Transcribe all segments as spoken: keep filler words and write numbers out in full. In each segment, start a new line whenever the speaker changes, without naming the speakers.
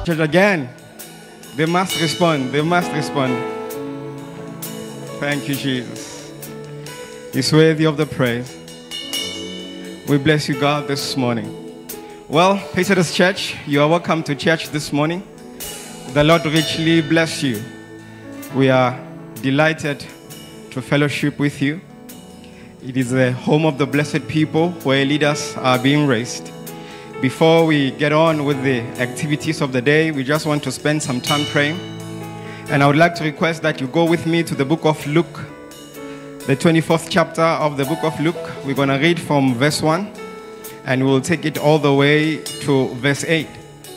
Church again, they must respond, they must respond. Thank you, Jesus. He's worthy of the praise. We bless you, God, this morning. Well, Pacesetters Church, you are welcome to church this morning. The Lord richly bless you. We are delighted to fellowship with you. It is the home of the blessed people where leaders are being raised. Before we get on with the activities of the day, we just want to spend some time praying. And I would like to request that you go with me to the book of Luke, the twenty-fourth chapter of the book of Luke. We're going to read from verse one, and we'll take it all the way to verse eight.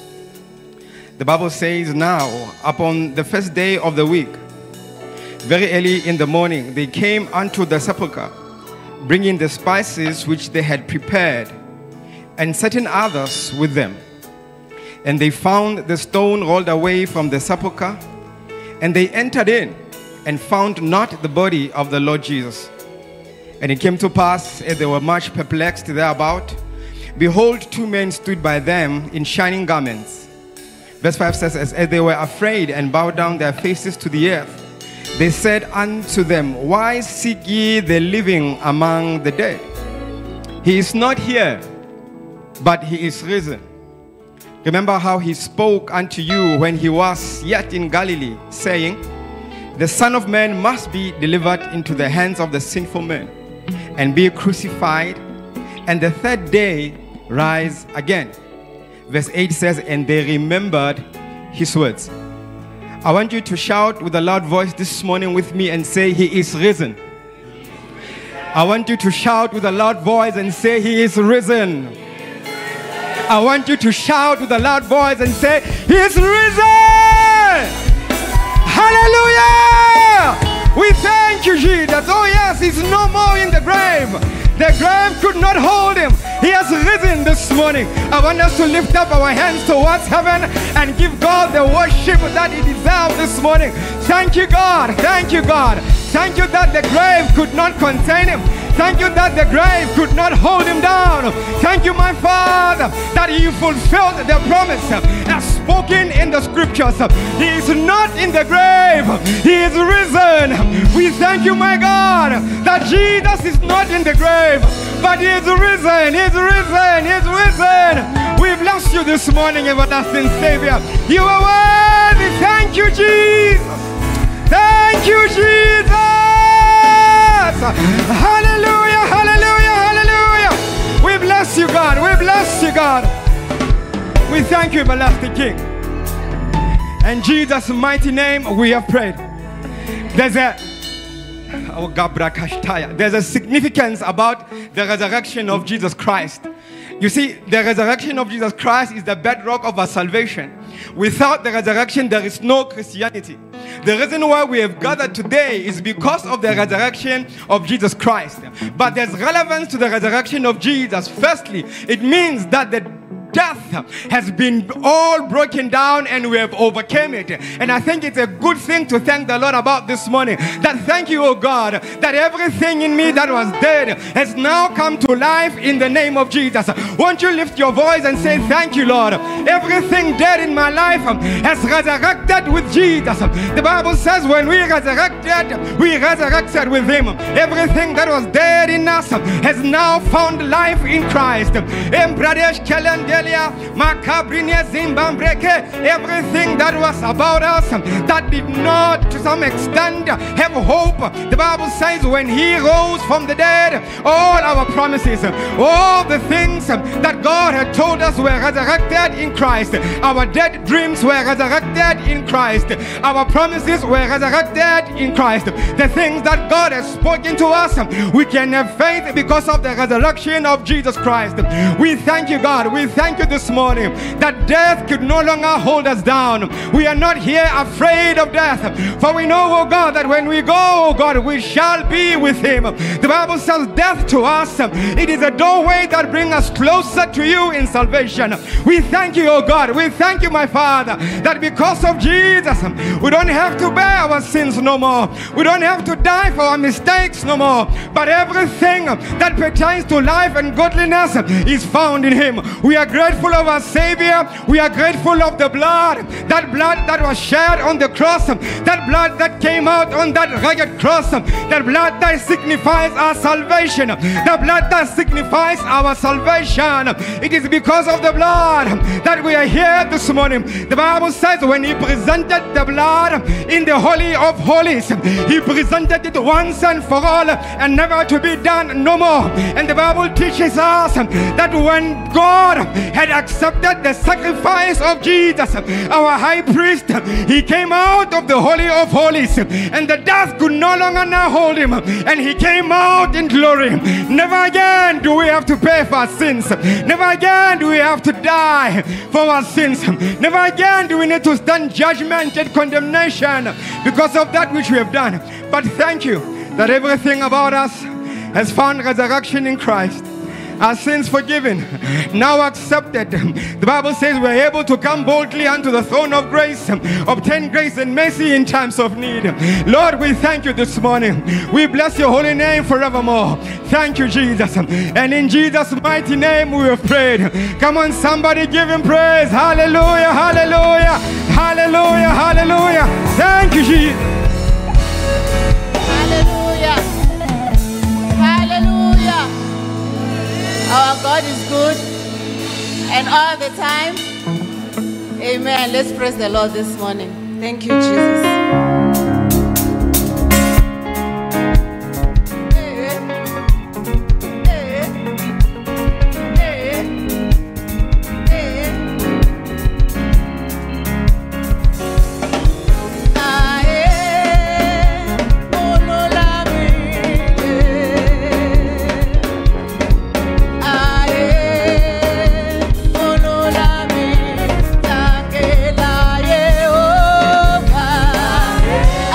The Bible says, "Now, upon the first day of the week, very early in the morning, they came unto the sepulchre, bringing the spices which they had prepared, and certain others with them. And they found the stone rolled away from the sepulchre, and they entered in, and found not the body of the Lord Jesus. And it came to pass, as they were much perplexed thereabout, behold, two men stood by them in shining garments." Verse five says, "As they were afraid, and bowed down their faces to the earth, they said unto them, Why seek ye the living among the dead? He is not here, but he is risen. Remember how he spoke unto you when he was yet in Galilee, saying, The Son of Man must be delivered into the hands of the sinful men, and be crucified, and the third day rise again." Verse eight says, "And they remembered his words." I want you to shout with a loud voice this morning with me and say, "He is risen." I want you to shout with a loud voice and say, "He is risen." I want you to shout with a loud voice and say, "He is risen!" Hallelujah! We thank you, Jesus. Oh yes, he's no more in the grave. The grave could not hold him. He has risen this morning. I want us to lift up our hands towards heaven and give God the worship that he deserves this morning. Thank you, God. Thank you, God. Thank you that the grave could not contain him. Thank you that the grave could not hold him down. Thank you, my Father, that he fulfilled the promise as spoken in the scriptures. He is not in the grave. He is risen. We thank you, my God, that Jesus is not in the grave, but he is risen. He is risen. He is risen. We bless you this morning, everlasting Savior. You are worthy. Thank you, Jesus. Thank you, Jesus. Hallelujah, hallelujah, hallelujah. We bless you, God. We bless you, God. We thank you, everlasting King. In Jesus' mighty name, we have prayed. There's a oh, there's a significance about the resurrection of Jesus Christ. You see, the resurrection of Jesus Christ is the bedrock of our salvation. Without the resurrection, there is no Christianity. The reason why we have gathered today is because of the resurrection of Jesus Christ. But there's relevance to the resurrection of Jesus. Firstly, it means that the death has been all broken down and we have overcome it. And I think it's a good thing to thank the Lord about this morning. That thank you, oh God, that everything in me that was dead has now come to life in the name of Jesus. Won't you lift your voice and say, "Thank you, Lord. Everything dead in my life has resurrected with Jesus." The Bible says when we resurrected, we resurrected with him. Everything that was dead in us has now found life in Christ. Everything that was about us that did not to some extent have hope, the Bible says when he rose from the dead, all our promises, all the things that God had told us were resurrected in Christ. Our dead dreams were resurrected in Christ. Our promises were resurrected in Christ. The things that God has spoken to us, we can have faith because of the resurrection of Jesus Christ. We thank you, God. We thank you this morning that death could no longer hold us down. We are not here afraid of death, for we know, oh God, that when we go, oh God, we shall be with him. The Bible says death to us, it is a doorway that brings us closer to you in salvation. We thank you, oh God. We thank you, my Father, that because of Jesus, we don't have to bear our sins no more. We don't have to die for our mistakes no more. But everything that pertains to life and godliness is found in him. We are grateful of our Savior. We are grateful of the blood, that blood that was shed on the cross, that blood that came out on that rugged cross, that blood that signifies our salvation, the blood that signifies our salvation. It is because of the blood that we are here this morning. The Bible says when he presented the blood in the Holy of Holies, he presented it once and for all and never to be done no more. And the Bible teaches us that when God had accepted the sacrifice of Jesus, our high priest, he came out of the Holy of Holies and the dust could no longer now hold him, and he came out in glory. Never again do we have to pay for our sins. Never again do we have to die for our sins. Never again do we need to stand judgment and condemnation because of that which we have done. But thank you that everything about us has found resurrection in Christ. Our sins forgiven, now accepted. The Bible says we're able to come boldly unto the throne of grace, obtain grace and mercy in times of need. Lord, we thank you this morning. We bless your holy name forevermore. Thank you, Jesus. And in Jesus' mighty name we have prayed. Come on, somebody give him praise. Hallelujah, hallelujah, hallelujah, hallelujah. Thank you, Jesus.
Hallelujah. Hallelujah. Our God is good and all the time. Amen. Let's praise the Lord this morning. Thank you, Jesus.
Yeah.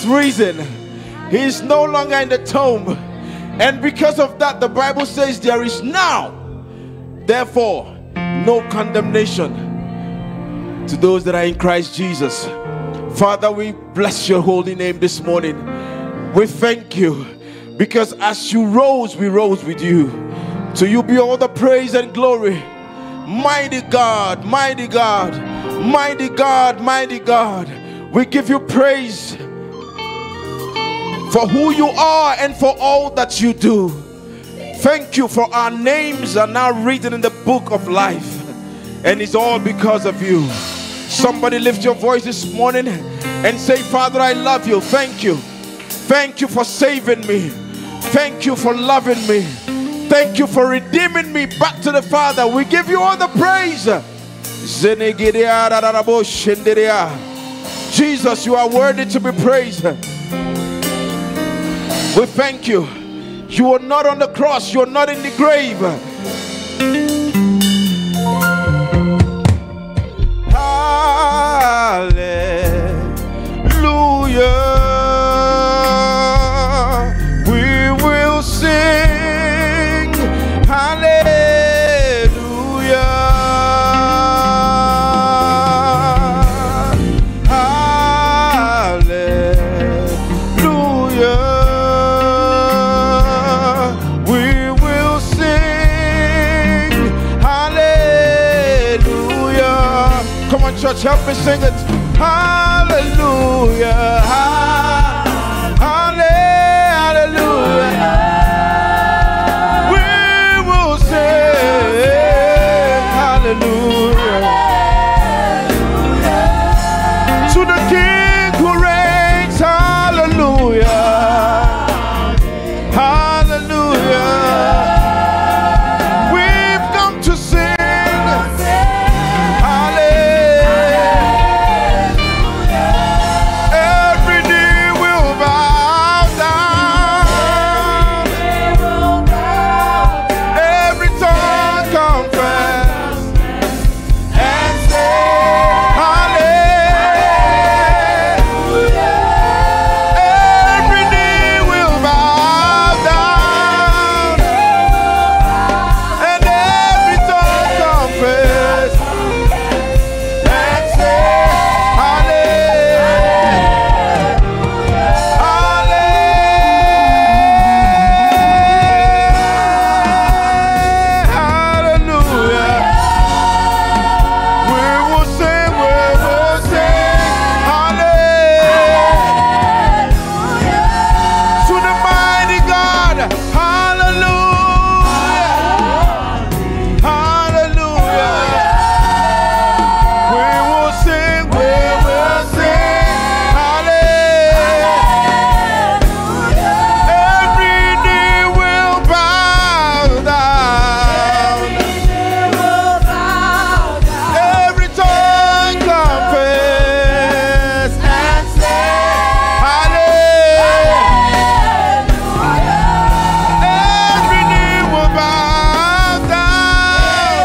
risen. He is no longer in the tomb. And because of that, the Bible says there is now, therefore, no condemnation to those that are in Christ Jesus. Father, we bless your holy name this morning. We thank you because as you rose, we rose with you. To you be all the praise and glory. Mighty God, mighty God, mighty God, mighty God. We give you praise for who you are and for all that you do. Thank you for our names are now written in the book of life, and it's all because of you. Somebody lift your voice this morning and say, Father, I love you. Thank you. Thank you for saving me. Thank you for loving me. Thank you for redeeming me back to the Father. We give you all the praise. Jesus, you are worthy to be praised. We thank you. You are not on the cross. You are not in the grave. Hallelujah. We will sing. Hallelujah. Hallelujah. We will sing. Hallelujah. Come on, church, help me sing it. Hallelujah. Hallelujah. We will sing. Hallelujah. To the King who reigns. Hallelujah. Hallelujah. We've come to sing. Every knee will bow down. Every tongue confess and say hallelujah. Every knee will bow down and every tongue confess and say hallelujah. We will sing, we will sing, hallelujah. To the mighty God, hallelujah. Hallelujah. We will sing, we will sing, hallelujah. Every knee will bow down. Every tongue confess and say hallelujah. Every knee will bow down.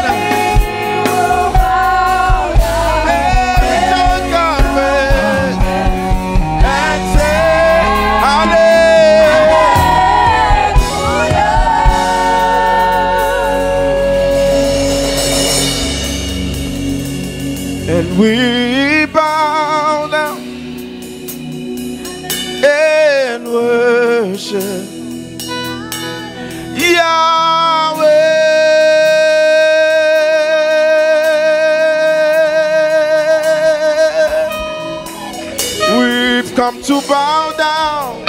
Every tongue confess and say hallelujah. And we bow down and worship Yahweh. We've come to bow down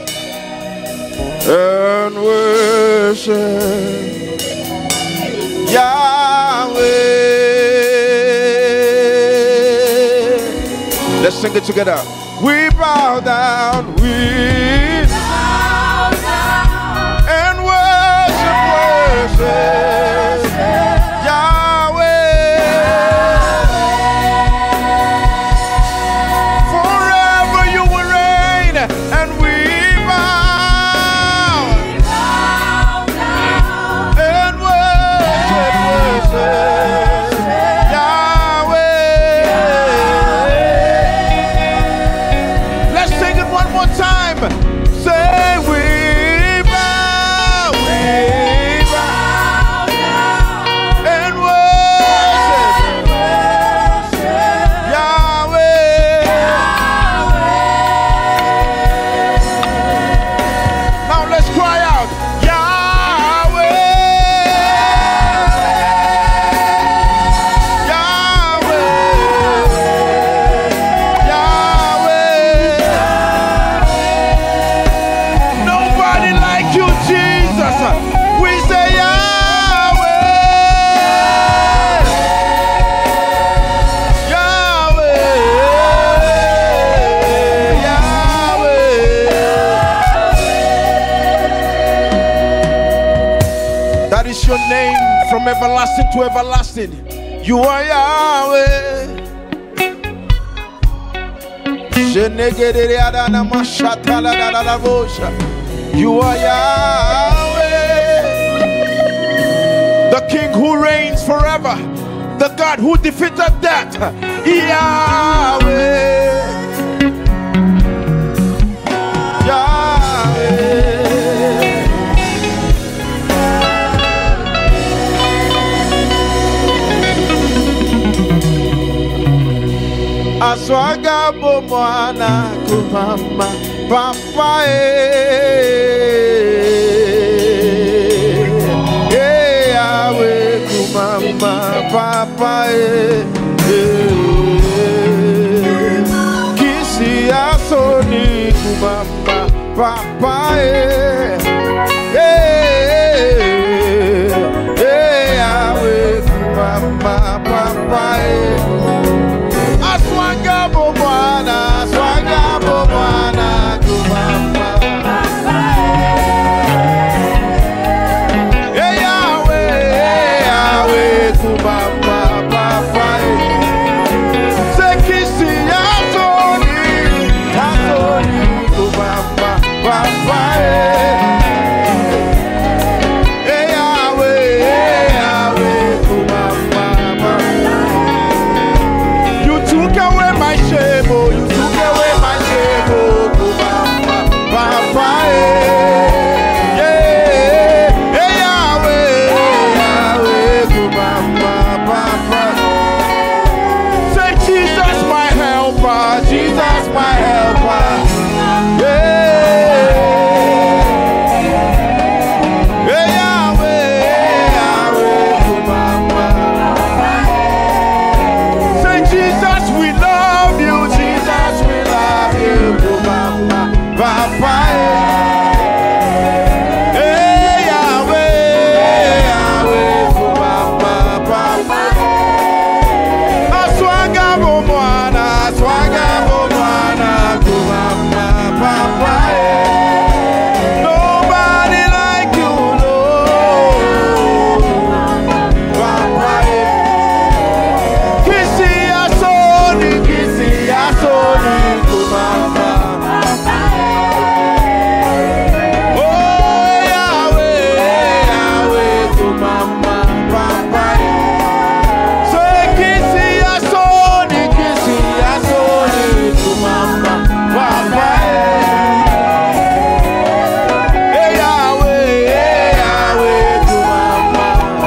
and worship Yahweh. Let's sing it together. We bow down, we
Bow down
and worship, worship Yahweh. Forever you will reign, and we bow and worship, worship Yahweh. Let's sing it one more That is your name from everlasting to everlasting. You are Yahweh. You are Yahweh, the King who reigns forever, the God who defeated death. Yahweh, Yahweh. Aswaga bomwana kumama papa eh eh Yahweh kumama papa eh kisi asoni kumama papa eh eh Yahweh kumama papa eh Swanga bomwana, swanga bomwana, kumama. Hey Yahweh, hey Yahweh, kumama, papa. Sekisi yasoni, yasoni, kumama, papa. Hey Yahweh, hey Yahweh, kumama, papa. You took away my shame, oh, you took away my shame, oh, Kumama, Papa, yeah, hey Yahweh, Yahweh, Kumama, Papa. Say Jesus, my helper, Jesus, my helper, yeah, hey Yahweh, Yahweh, Kumama. Say Jesus, we love you, Jesus, we love you, Kumama, Papa. Hey Yahweh, Yahweh, Kumama, Papa. Aswaga bomwana, aswaga bomwana, Kumama, Papa. Nobody like you, Lord, Papa. Kisi asoni, kisi asoni, kumama. Oh Yahweh, Yahweh, kumama, papa. Say kisi asoni, kisi asoni, kumama, papa. Hey Yahweh, hey Yahweh, kumama.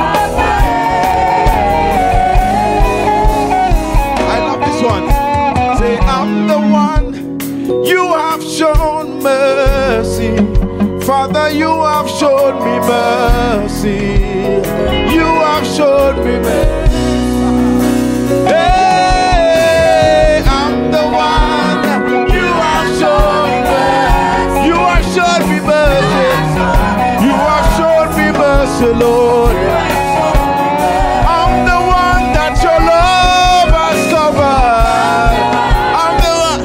I love this one. Say, I'm the one you have shown mercy. Father, you have shown me mercy. You have shown me mercy. Hey, I'm the one you have shown mercy. You have shown me mercy. You have shown me mercy, Lord. I'm the one that your love has covered. I'm the one.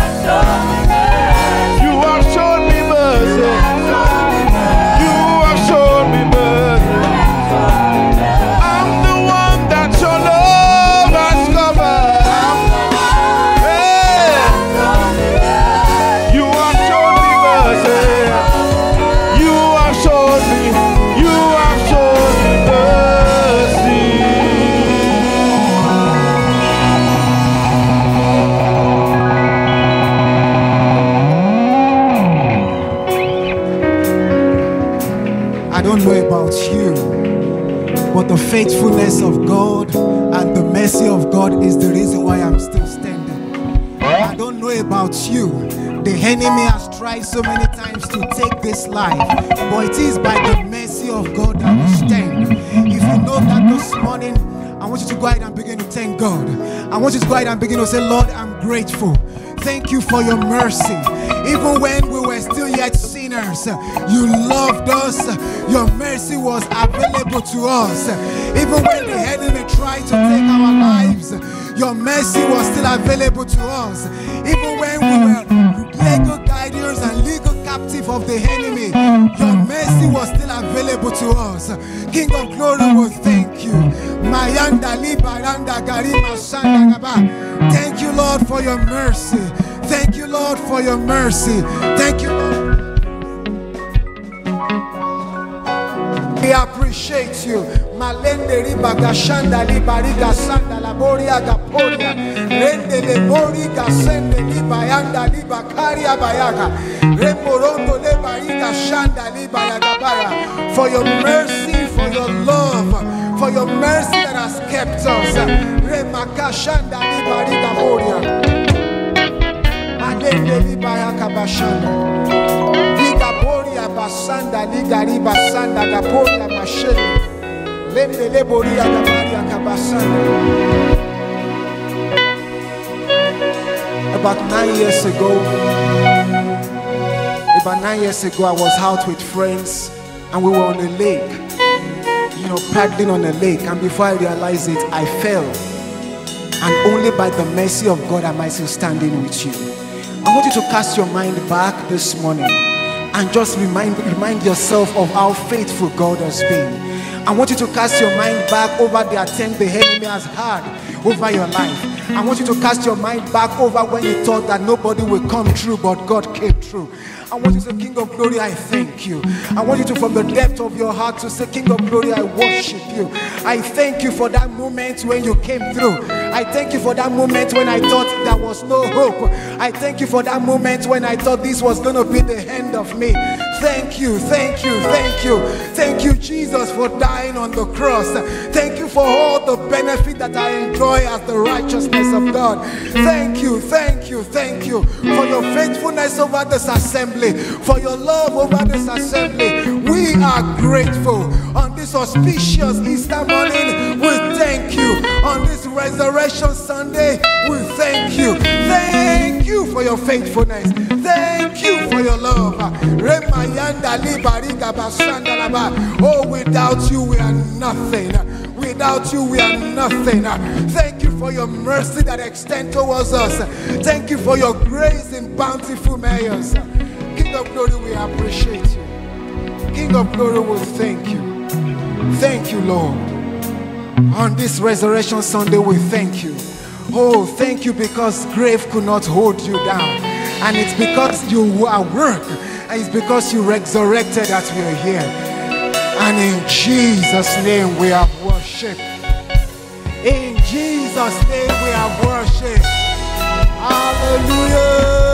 You have shown me mercy. You have shown me mercy. I'm the one that your love has covered. Hey. You have shown me mercy. You have shown me. You have shown me mercy.
I don't know about you, but the faithfulness of God and the mercy of God is the reason why I'm still standing. I don't know about you. The enemy has tried so many times to take this life, but it is by the mercy of God that we stand. If you know that this morning, I want you to go ahead and begin to thank God. I want you to go ahead and begin to say, Lord, I'm grateful. Thank you for your mercy. Even when we were still yet sinners, you loved us. Your mercy was available to us. Even when the enemy tried to take our lives, your mercy was still available to us. Even when we were legal guardians and legal captive of the enemy, your mercy was still available to us. King of glory, we thank you. Thank you, Lord, for your mercy. Thank you, Lord, for your mercy. Thank you, Lord. We appreciate you. Malende riba gashanda libari gasanda laboria gaporia rende lebori gasende libayanda libakaria bayaga remorondo lebari gashanda libayagabaya. For your mercy, for your love, for your mercy that has kept us. Remakashanda libari gaporia malende libayakabashanda ligaboria basanda ligari basanda gaporia mashele. About nine years ago, about nine years ago, I was out with friends and we were on a lake, you know, paddling on a lake. And before I realized it, I fell. And only by the mercy of God am I still standing with you. I want you to cast your mind back this morning and just remind, remind yourself of how faithful God has been. I want you to cast your mind back over the attempt the enemy has had over your life. I want you to cast your mind back over when you thought that nobody will come through, but God came through. I want you to say, King of Glory, I thank you. I want you to, from the depth of your heart, to say, King of Glory, I worship you. I thank you for that moment when you came through. I thank you for that moment when I thought there was no hope. I thank you for that moment when I thought this was going to be the end of me. Thank you, thank you, thank you. Thank you, Jesus, for dying on the cross. Thank you for all the benefit that I enjoy as the righteousness of God. Thank you, thank you, thank you for your faithfulness over this assembly, for your love over this assembly. We are grateful. On this auspicious Easter morning, we thank you. On this Resurrection Sunday, we thank you. Thank you for your faithfulness. Thank you for your love. Oh, without you we are nothing. Without you we are nothing. Thank you for your mercy that extends towards us. Thank you for your grace and bountiful measures. King of Glory, we appreciate you. King of Glory, we thank you. Thank you, Lord. On this Resurrection Sunday, we thank you. Oh, thank you because grave could not hold you down. And it's because you are work. And it's because you resurrected that we are here. And in Jesus' name we have worship. In Jesus' name we have worship. Hallelujah.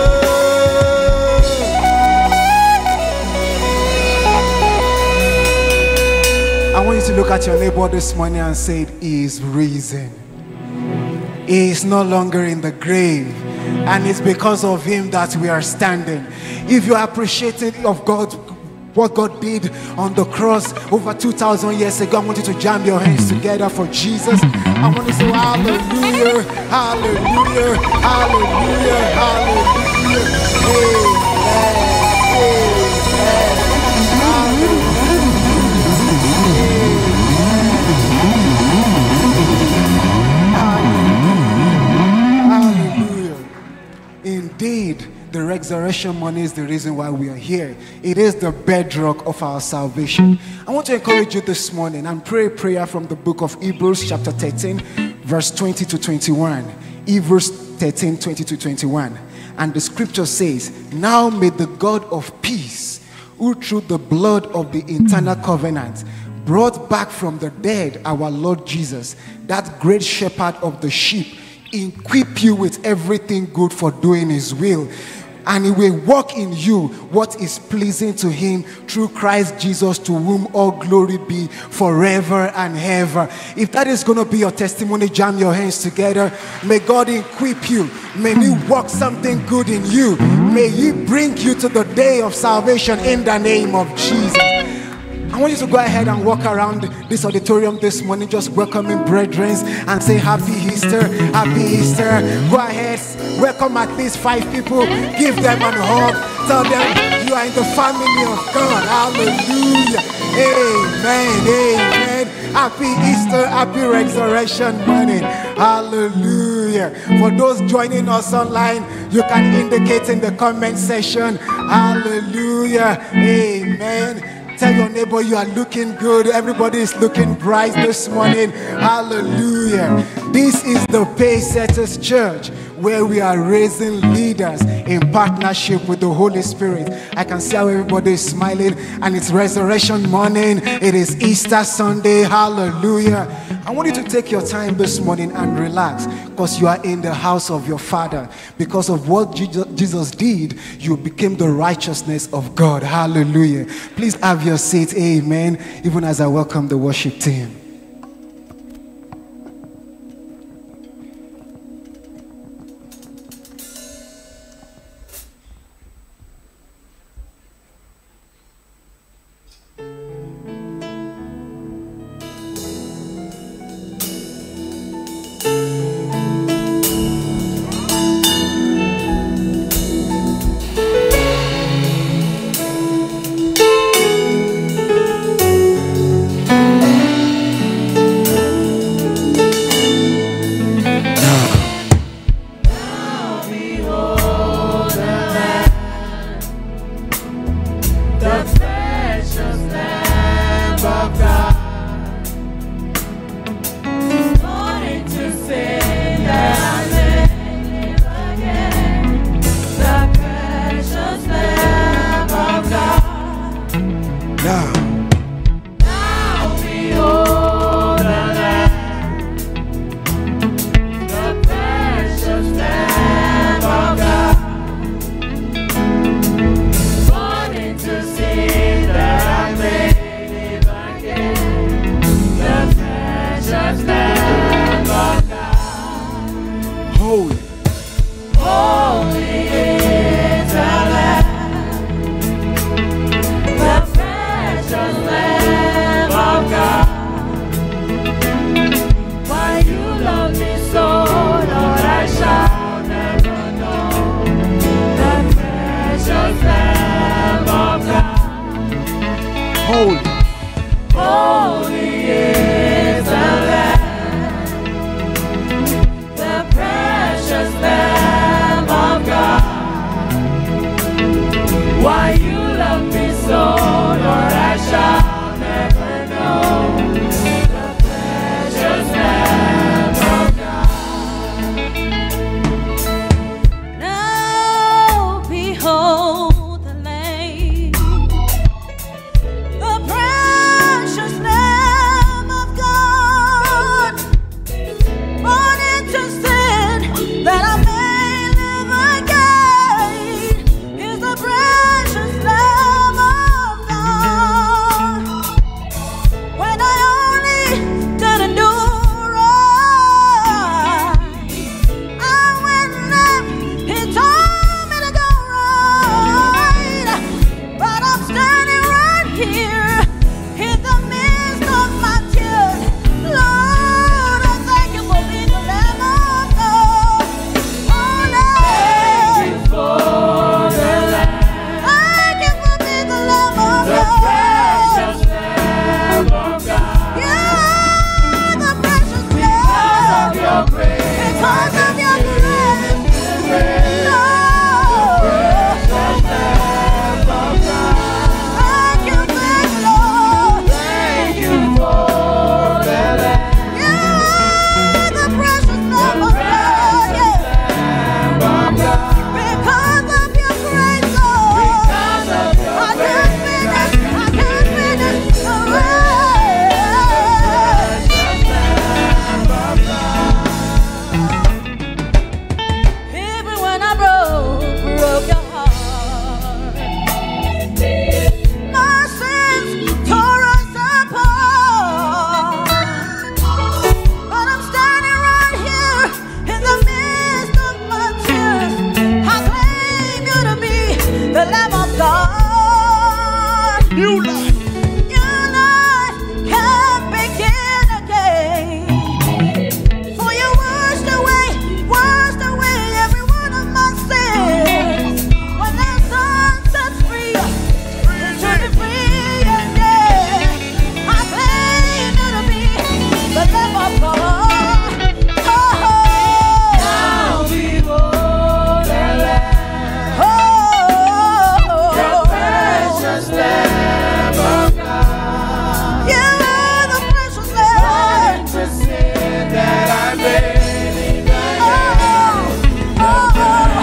I want you to look at your neighbor this morning and say, He is risen. He is no longer in the grave. And it's because of him that we are standing. If you are appreciating of God, what God did on the cross over two thousand years ago, I want you to jam your hands together for Jesus. I want to say hallelujah, hallelujah, hallelujah, hallelujah. Hallelujah. Indeed, the resurrection money is the reason why we are here. It is the bedrock of our salvation. I want to encourage you this morning and pray a prayer from the book of Hebrews chapter thirteen, verse twenty to twenty-one. Hebrews thirteen, twenty to twenty-one. And the scripture says, now may the God of peace, who through the blood of the eternal covenant brought back from the dead our Lord Jesus, that great shepherd of the sheep, equip you with everything good for doing his will, and he will work in you what is pleasing to him through Christ Jesus, to whom all glory be forever and ever. If that is going to be your testimony, jam your hands together. May God equip you. May he work something good in you. May he bring you to the day of salvation in the name of Jesus. I want you to go ahead and walk around this auditorium this morning, just welcoming brethren and say happy Easter, happy Easter. Go ahead, welcome at least five people, give them a hug, tell them you are in the family of God. Hallelujah. Amen, amen. Happy Easter, happy resurrection morning. Hallelujah. Hallelujah. For those joining us online, you can indicate in the comment section. Hallelujah. Amen. Tell your neighbor you are looking good. Everybody is looking bright this morning. Hallelujah. This is the Pacesetters Church, where we are raising leaders in partnership with the Holy Spirit. I can see how everybody is smiling, and it's resurrection morning. It is Easter Sunday. Hallelujah. I want you to take your time this morning and relax, because you are in the house of your Father. Because of what Jesus did, you became the righteousness of God. Hallelujah. Please have your seat. Amen. Even as I welcome the worship team.
You are the precious Lamb.
The sin that I made in the
Oh, oh, oh,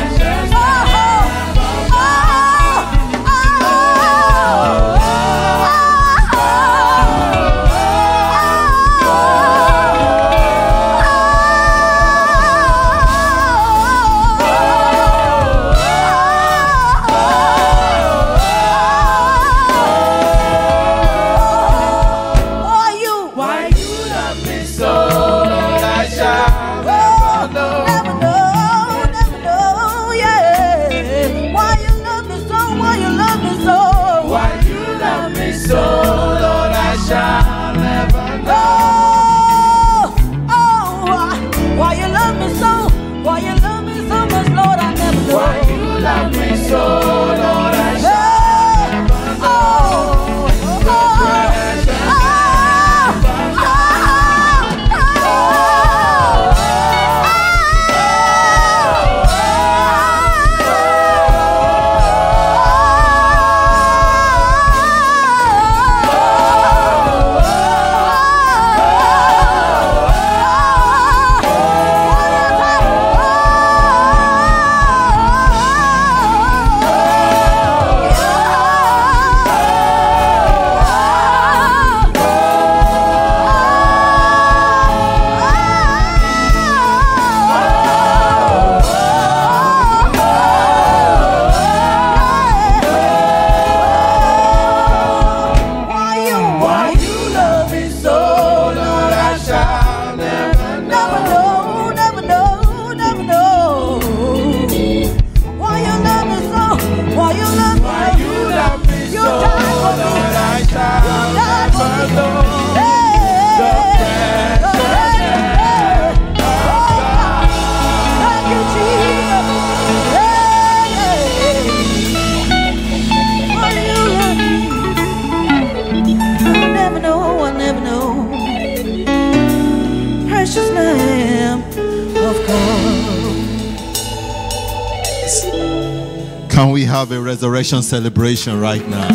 Can we have a resurrection celebration right now?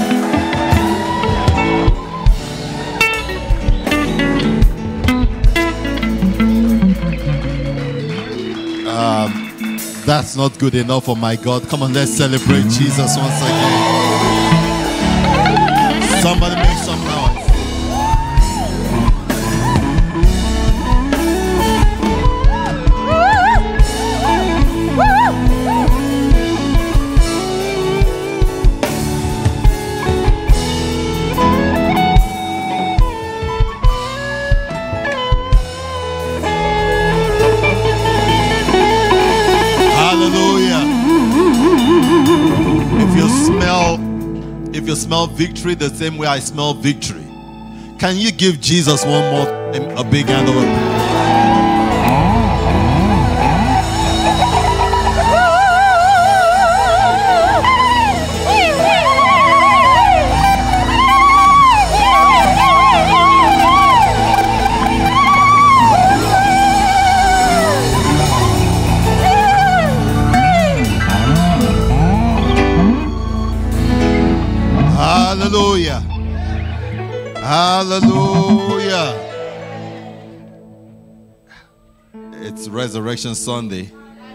Um, that's not good enough for my God. Come on, let's celebrate Jesus once again. Somebody make some noise. If you smell victory the same way I smell victory, can you give Jesus one more time a big hand of applause? Hallelujah. Hallelujah. It's Resurrection Sunday.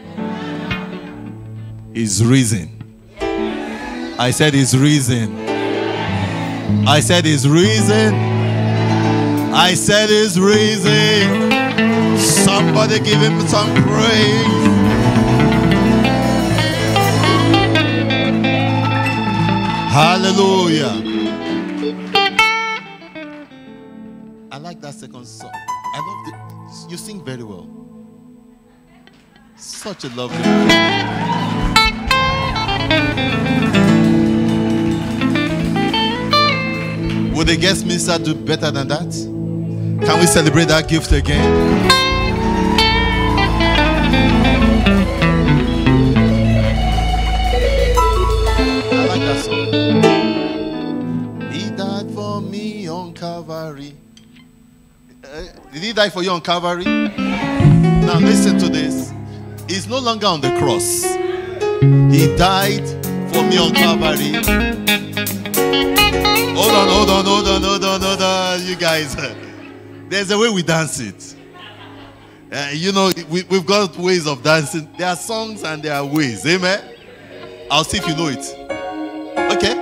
He's risen. I said he's risen. I said he's risen. I said he's risen. Somebody give him some praise. Hallelujah. I like that second song. I love it. You sing very well. Such a lovely voice. Would the guest minister do better than that? Can we celebrate that gift again? I like that song. He died for me on Calvary. Uh, did he die for you on Calvary? Now listen to this. He's no longer on the cross. He died for me on Calvary. Hold on, hold on, hold on, hold on, hold on. you guys, there's a way we dance it. Uh, you know, we, we've got ways of dancing. There are songs and there are ways. Amen? I'll see if you know it. Okay.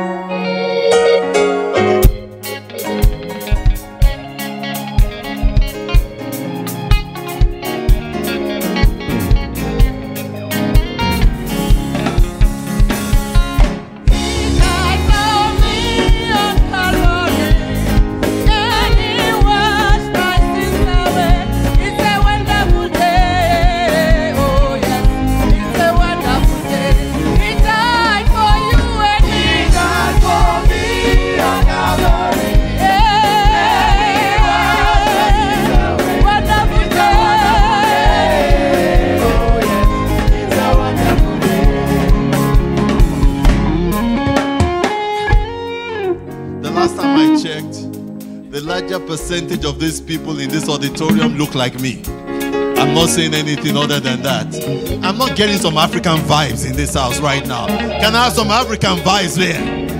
Percentage of these people in this auditorium look like me. I'm not saying anything other than that. I'm not getting some African vibes in this house right now. Can I have some African vibes there?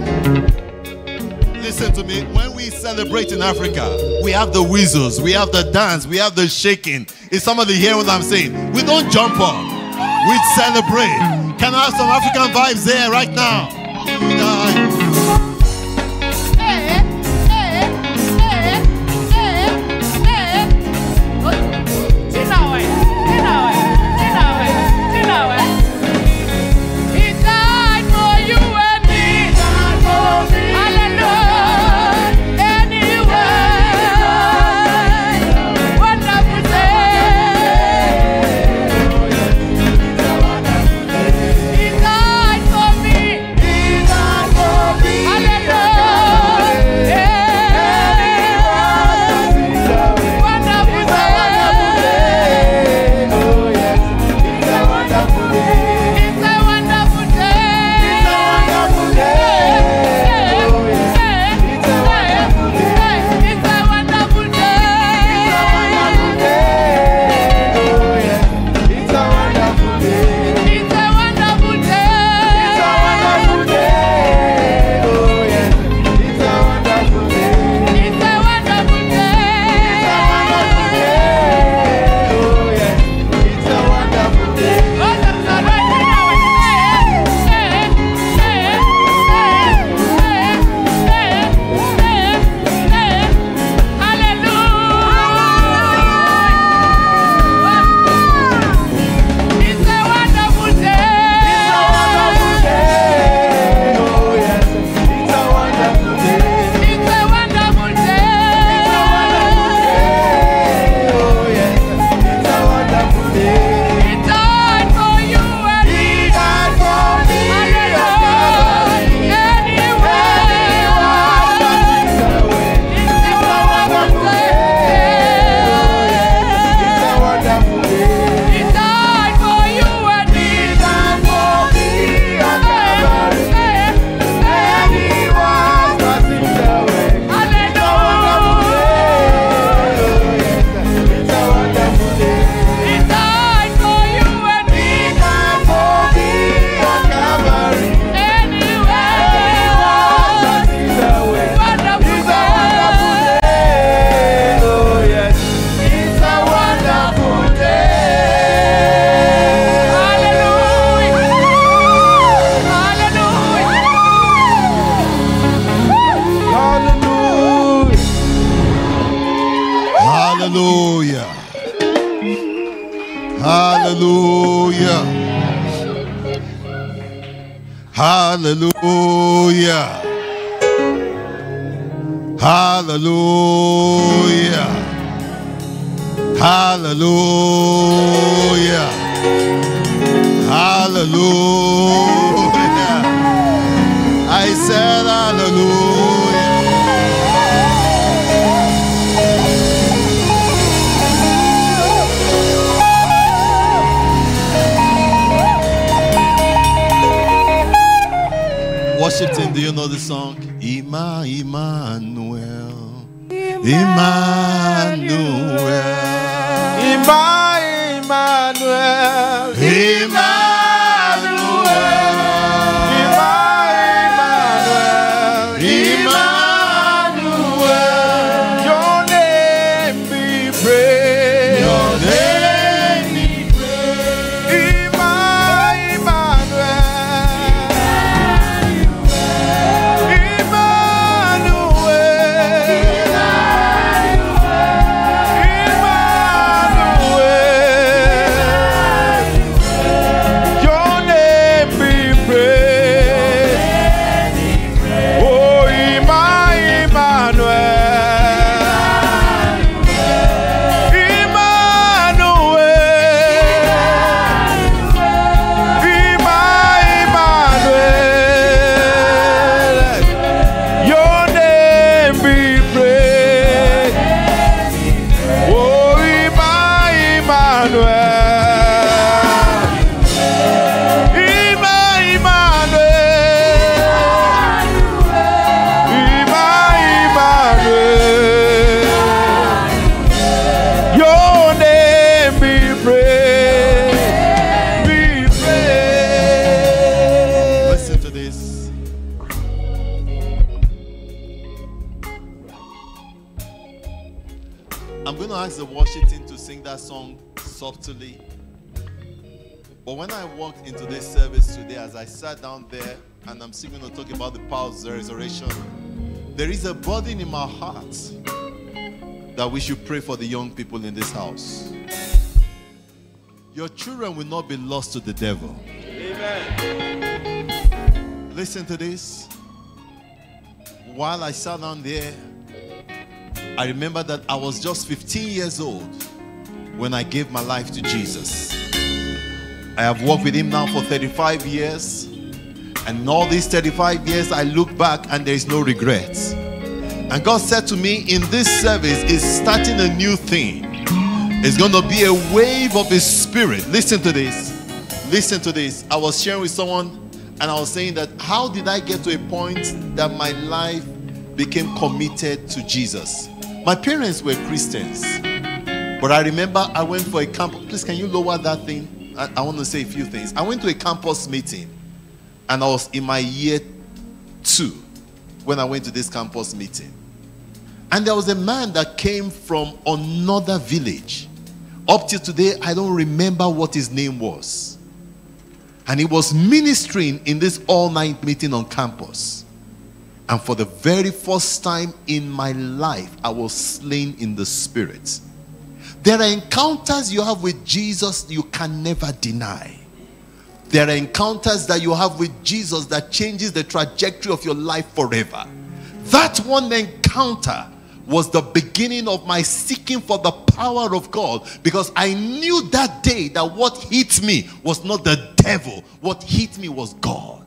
Listen to me. When we celebrate in Africa, we have the whistles, we have the dance, we have the shaking. Is somebody hear what I'm saying? We don't jump up. We celebrate. Can I have some African vibes there right now? Hallelujah. Hallelujah. Hallelujah. Hallelujah. I said hallelujah. Worship team, do you know the song? Ima, Emmanuel. Emmanuel.
Ima, Emmanuel.
Emmanuel.
Ima, Emmanuel.
Emmanuel. I'm going to ask the worship team to sing that song softly. But when I walked into this service today, as I sat down there, and I'm still going to talk about the power of the resurrection, there is a burden in my heart that we should pray for the young people in this house. Your children will not be lost to the devil. Amen. Listen to this. While I sat down there, I remember that I was just fifteen years old when I gave my life to Jesus. I have walked with him now for thirty-five years. And in all these thirty-five years, I look back and there is no regret. And God said to me, in this service is starting a new thing. It's going to be a wave of his spirit. Listen to this. Listen to this. I was sharing with someone and I was saying that how did I get to a point that my life became committed to Jesus? My parents were Christians. But I remember I went for a camp. Please, can you lower that thing? I, I want to say a few things. I went to a campus meeting. And I was in my year two when I went to this campus meeting. And there was a man that came from another village. Up till today, I don't remember what his name was. And he was ministering in this all-night meeting on campus. And for the very first time in my life, I was slain in the spirit. There are encounters you have with Jesus you can never deny. There are encounters that you have with Jesus that changes the trajectory of your life forever. That one encounter was the beginning of my seeking for the power of God, because I knew that day that what hit me was not the devil. What hit me was God.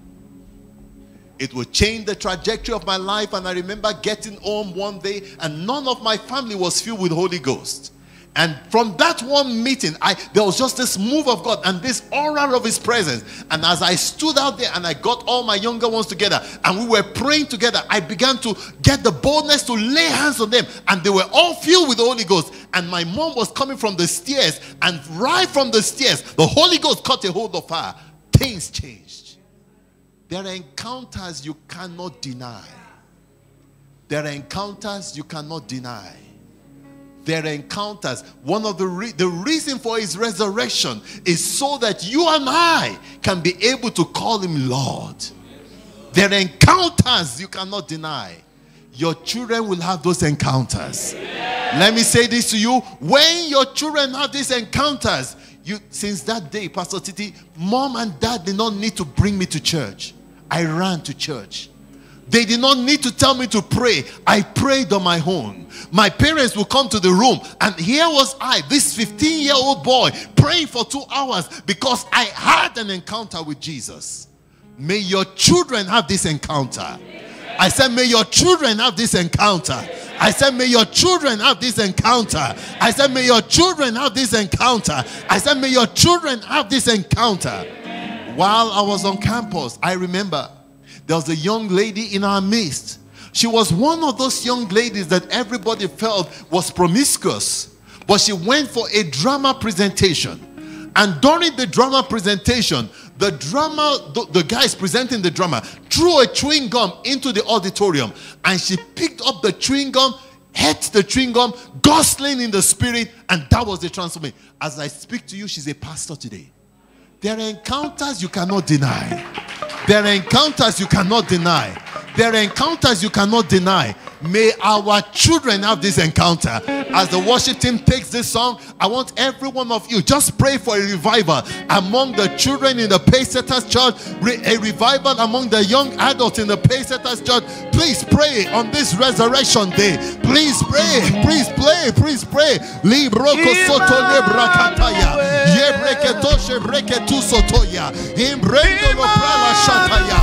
It would change the trajectory of my life. And I remember getting home one day and none of my family was filled with Holy Ghost. And from that one meeting, I there was just this move of God and this aura of his presence. And as I stood out there and I got all my younger ones together and we were praying together, I began to get the boldness to lay hands on them. And they were all filled with the Holy Ghost. And my mom was coming from the stairs, and right from the stairs, the Holy Ghost caught a hold of her. Things changed. There are encounters you cannot deny. There are encounters you cannot deny. There are encounters. One of the re the reason for his resurrection is so that you and I can be able to call him Lord. There are encounters you cannot deny. Your children will have those encounters. Let me say this to you. When your children have these encounters, you since that day, Pastor Titi, mom and dad did not need to bring me to church. I ran to church. They did not need to tell me to pray. I prayed on my own. My parents would come to the room, and here was I, this fifteen-year-old boy, praying for two hours because I had an encounter with Jesus. May your children have this encounter. I said, may your children have this encounter. I said, may your children have this encounter. I said, may your children have this encounter. I said, may your children have this encounter. While I was on campus, I remember there was a young lady in our midst. She was one of those young ladies that everybody felt was promiscuous. But she went for a drama presentation. And during the drama presentation, the drama, the, the guys presenting the drama threw a chewing gum into the auditorium. And she picked up the chewing gum, ate the chewing gum, gosling in the spirit. And that was the transformation. As I speak to you, she's a pastor today. There are encounters you cannot deny. There are encounters you cannot deny. There are encounters you cannot deny. May our children have this encounter. As the worship team takes this song, I want every one of you just pray for a revival among the children in the Pacesetters church, a revival among the young adults in the Pacesetters church. Please pray on this resurrection day. Please pray. Please pray. Please pray. Libroko soto lebrakataya. Yebreketoshe breketu sotoya. Imbrendo lo prala shataya.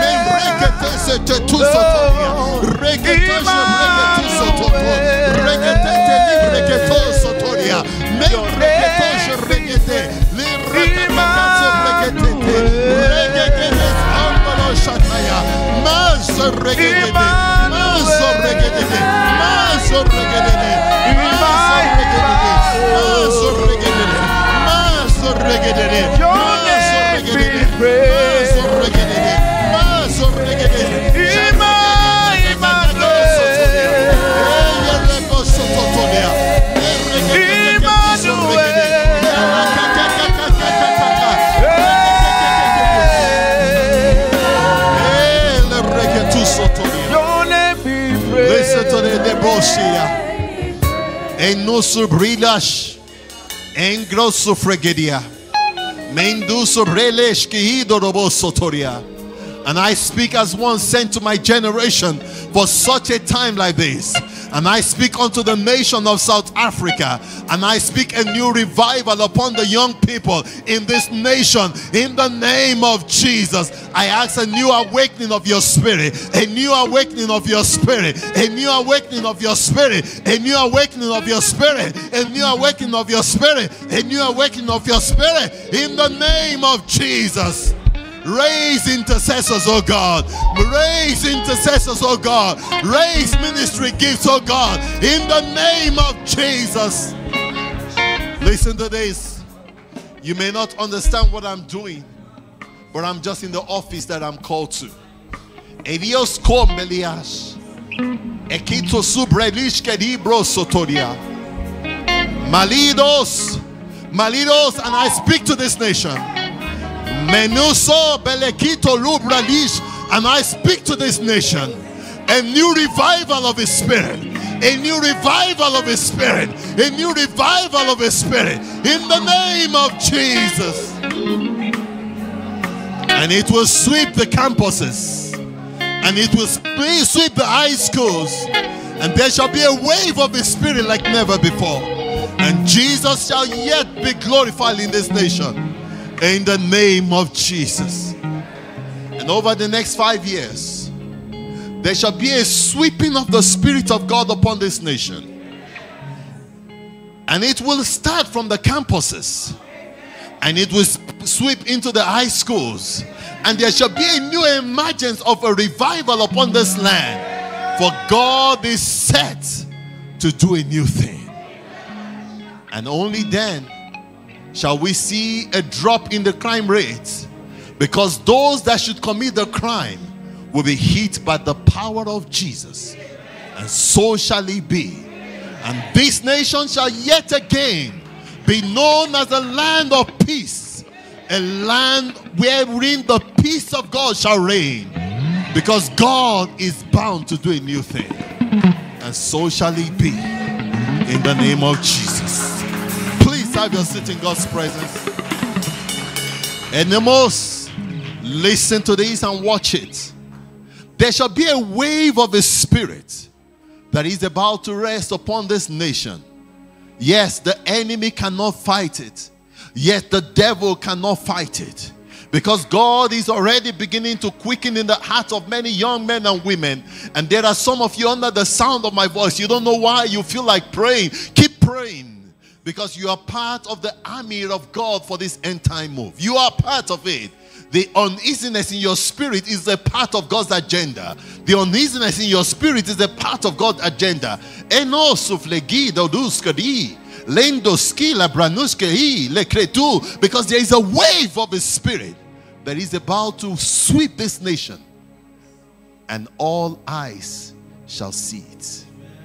Membrekete tu sotoya. Reketoshe breketu sotoya. Reketete libreketo sotoya. Membreketoshe brekete. Libreketoshe brekete. Rekete ambalo shataya. Maso rekete. Maso rekete. Maso rekete. Maso rekete. Maso rekete. Your name be praised. Maso rekete. Maso rekete. Ima ima Rosia. Enusu brilash. Engrosu fregedia. Mendusu brelesh kihido robosotoria. And I speak as one sent to my generation for such a time like this. And I speak unto the nation of South Africa. And I speak a new revival upon the young people in this nation. In the name of Jesus, I ask a new awakening of your spirit. A new awakening of your spirit. A new awakening of your spirit. A new awakening of your spirit. A new awakening of your spirit. A new awakening of your spirit. In the name of Jesus. Raise intercessors, oh God. Raise intercessors, oh God. Raise ministry gifts, oh God. In the name of Jesus. Listen to this. You may not understand what I'm doing, but I'm just in the office that I'm called to. Elios komelias. Ekito subrelish kedibro sotoria. Malidos. Malidos, and I speak to this nation. Menuso belekito lubralish, and I speak to this nation a new revival of his spirit, a new revival of his spirit, a new revival of his spirit in the name of Jesus. And it will sweep the campuses, and it will sweep the high schools, and there shall be a wave of his spirit like never before, and Jesus shall yet be glorified in this nation. In the name of Jesus. And over the next five years, there shall be a sweeping of the Spirit of God upon this nation. And it will start from the campuses. And it will sweep into the high schools. And there shall be a new emergence of a revival upon this land. For God is set to do a new thing. And only then shall we see a drop in the crime rate, because those that should commit the crime will be hit by the power of Jesus, and so shall it be. And this nation shall yet again be known as a land of peace, a land wherein the peace of God shall reign, because God is bound to do a new thing, and so shall it be in the name of Jesus. Have your seat in God's presence. And the most, listen to this and watch it. There shall be a wave of His Spirit that is about to rest upon this nation. Yes, the enemy cannot fight it, yet the devil cannot fight it, because God is already beginning to quicken in the hearts of many young men and women. And there are some of you under the sound of my voice, you don't know why you feel like praying. Keep praying, because you are part of the army of God for this end time move. You are part of it. The uneasiness in your spirit is a part of God's agenda. The uneasiness in your spirit is a part of God's agenda. Eno suflegi doduskadi lendo skila branuskei lekretu, because there is a wave of His Spirit that is about to sweep this nation, and all eyes shall see it.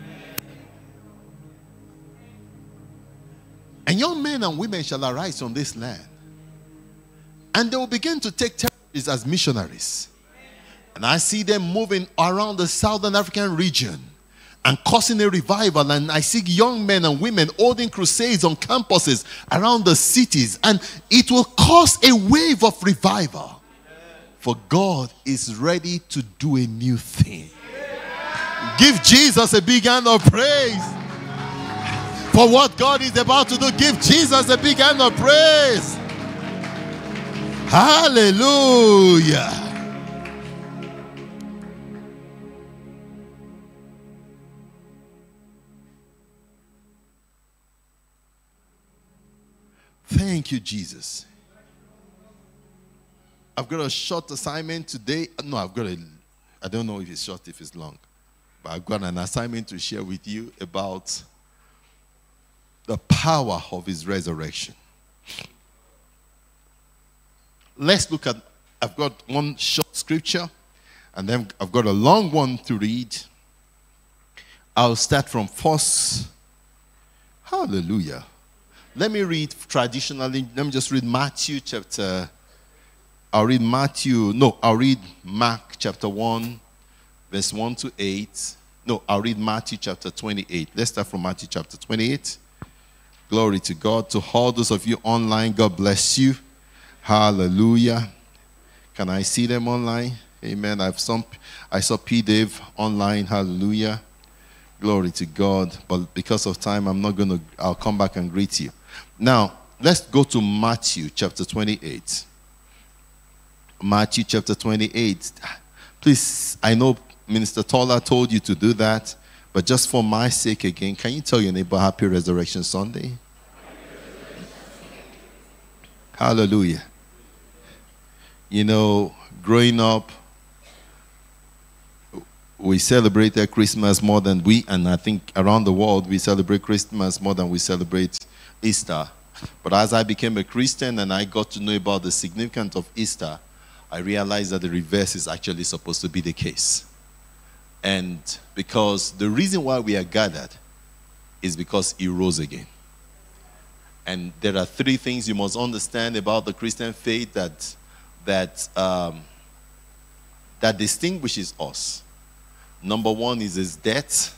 And young men and women shall arise on this land, and they will begin to take territories as missionaries. And I see them moving around the Southern African region and causing a revival. And I see young men and women holding crusades on campuses around the cities, and it will cause a wave of revival. For God is ready to do a new thing. Give Jesus a big hand of praise for what God is about to do. Give Jesus a big hand of praise. Hallelujah. Thank you, Jesus. I've got a short assignment today. No, I've got a, I don't know if it's short, if it's long, but I've got an assignment to share with you about the power of His resurrection. Let's look at, I've got one short scripture, and then I've got a long one to read. I'll start from first. Hallelujah. Let me read traditionally. Let me just read Matthew chapter. I'll read Matthew. No, I'll read Mark chapter one, verse one to eight. No, I'll read Matthew chapter twenty-eight. Let's start from Matthew chapter twenty-eight. Glory to God. To all those of you online, God bless you. Hallelujah. Can I see them online? Amen. I've some, I saw P. Dave online. Hallelujah. Glory to God. But because of time, I'm not going to, I'll come back and greet you. Now, let's go to Matthew chapter twenty-eight. Matthew chapter twenty-eight. Please, I know Minister Tola told you to do that, but just for my sake again, can you tell your neighbor Happy Resurrection Sunday? Hallelujah. You know, growing up, we celebrated Christmas more than we, and I think around the world, we celebrate Christmas more than we celebrate Easter. But as I became a Christian and I got to know about the significance of Easter, I realized that the reverse is actually supposed to be the case. And because the reason why we are gathered is because he rose again. And there are three things you must understand about the Christian faith that, that, um, that distinguishes us. Number one is his death.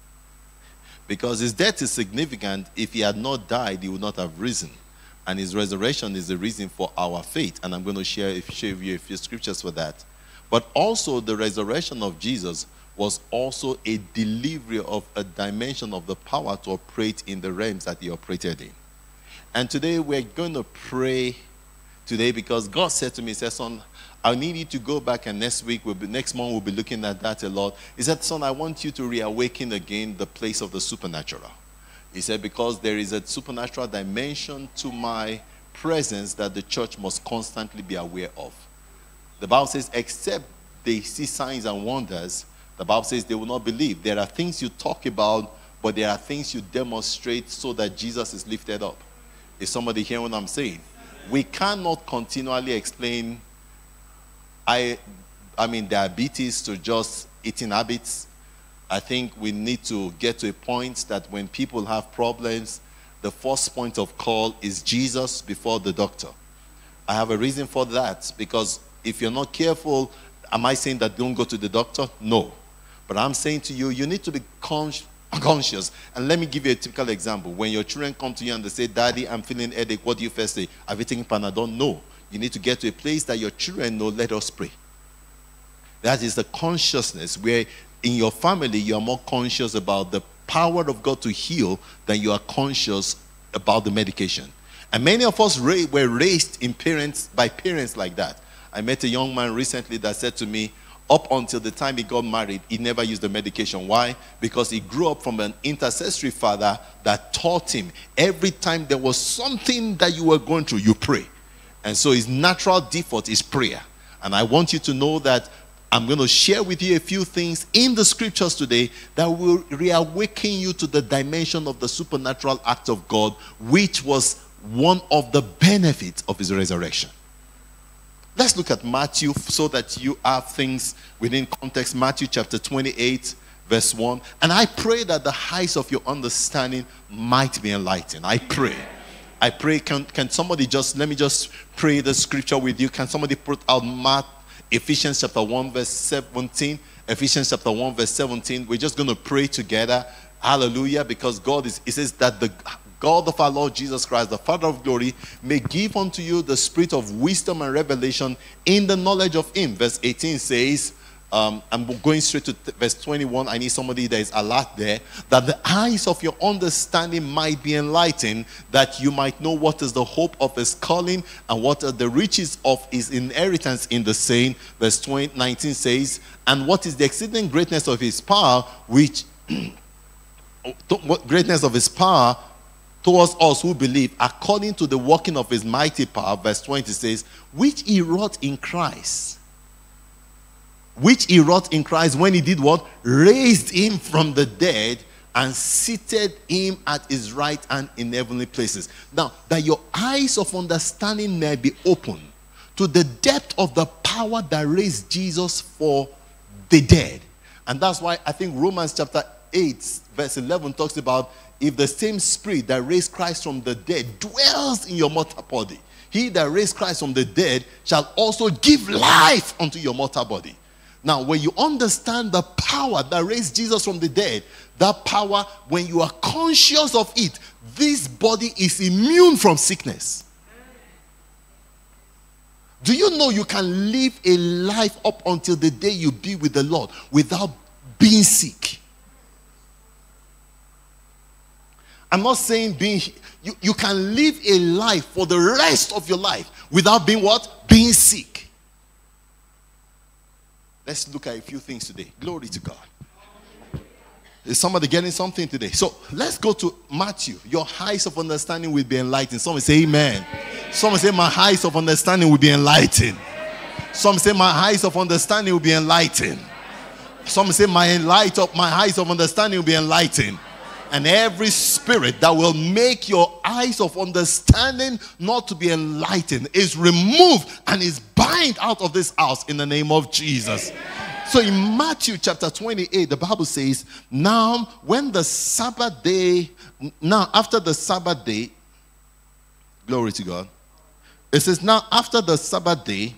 Because his death is significant. If he had not died, he would not have risen. And his resurrection is the reason for our faith. And I'm going to share, share with you a few scriptures for that. But also the resurrection of Jesus was also a delivery of a dimension of the power to operate in the realms that he operated in. And today we're going to pray today because God said to me, he said, son, I need you to go back, and next week, we'll be, next month, we'll be looking at that a lot. He said, son, I want you to reawaken again the place of the supernatural. He said, because there is a supernatural dimension to my presence that the church must constantly be aware of. The Bible says, except they see signs and wonders, the Bible says they will not believe. There are things you talk about, but there are things you demonstrate so that Jesus is lifted up. Is somebody hearing what I'm saying? We cannot continually explain I, I mean, diabetes to just eating habits. I think we need to get to a point that when people have problems, the first point of call is Jesus before the doctor. I have a reason for that, because if you're not careful, am I saying that don't go to the doctor? No. But I'm saying to you, you need to be conscious. conscious. And let me give you a typical example. When your children come to you and they say, Daddy, I'm feeling headache, what do you first say? Have you taken Panadol? No. You need to get to a place that your children know, let us pray. That is the consciousness where in your family you are more conscious about the power of God to heal than you are conscious about the medication. And many of us ra- were raised in parents by parents like that. I met a young man recently that said to me, up until the time he got married, he never used the medication. Why? Because he grew up from an intercessory father that taught him every time there was something that you were going through, you pray. And so his natural default is prayer. And I want you to know that I'm going to share with you a few things in the scriptures today that will reawaken you to the dimension of the supernatural act of God, which was one of the benefits of his resurrection. Let's look at Matthew so that you have things within context. Matthew chapter twenty-eight, verse one. And I pray that the eyes of your understanding might be enlightened. I pray. I pray, can, can somebody just, let me just pray the scripture with you. Can somebody put out Mark, Ephesians chapter one, verse seventeen. Ephesians chapter one, verse seventeen. We're just going to pray together. Hallelujah. Because God is, it says that the God of our Lord Jesus Christ, the Father of glory, may give unto you the spirit of wisdom and revelation in the knowledge of him. Verse eighteen says, um, I'm going straight to verse twenty-one. I need somebody that is alert there. That the eyes of your understanding might be enlightened, that you might know what is the hope of his calling and what are the riches of his inheritance in the saints. Verse nineteen says, and what is the exceeding greatness of his power, which what greatness of his power towards us who believe, according to the working of his mighty power. Verse twenty says, which he wrought in Christ. Which he wrought in Christ when he did what? Raised him from the dead and seated him at his right hand in heavenly places. Now, that your eyes of understanding may be open to the depth of the power that raised Jesus for the dead. And that's why I think Romans chapter eight, verse eleven talks about, if the same spirit that raised Christ from the dead dwells in your mortal body, he that raised Christ from the dead shall also give life unto your mortal body. Now, when you understand the power that raised Jesus from the dead, that power, when you are conscious of it, this body is immune from sickness. Do you know you can live a life up until the day you be with the Lord without being sick? I'm not saying being, you, you can live a life for the rest of your life without being what? Being sick. Let's look at a few things today. Glory to God. Is somebody getting something today? So let's go to Matthew. Your eyes of understanding will be enlightened. Someone say amen. Someone say my eyes of understanding will be enlightened. Some say my eyes of understanding will be enlightened. Some say my light up, my eyes of understanding will be enlightened. And every spirit that will make your eyes of understanding not to be enlightened is removed and is bind out of this house in the name of Jesus. So in Matthew chapter twenty-eight, the Bible says, now when the Sabbath day, now after the Sabbath day, glory to God. It says, now after the Sabbath day,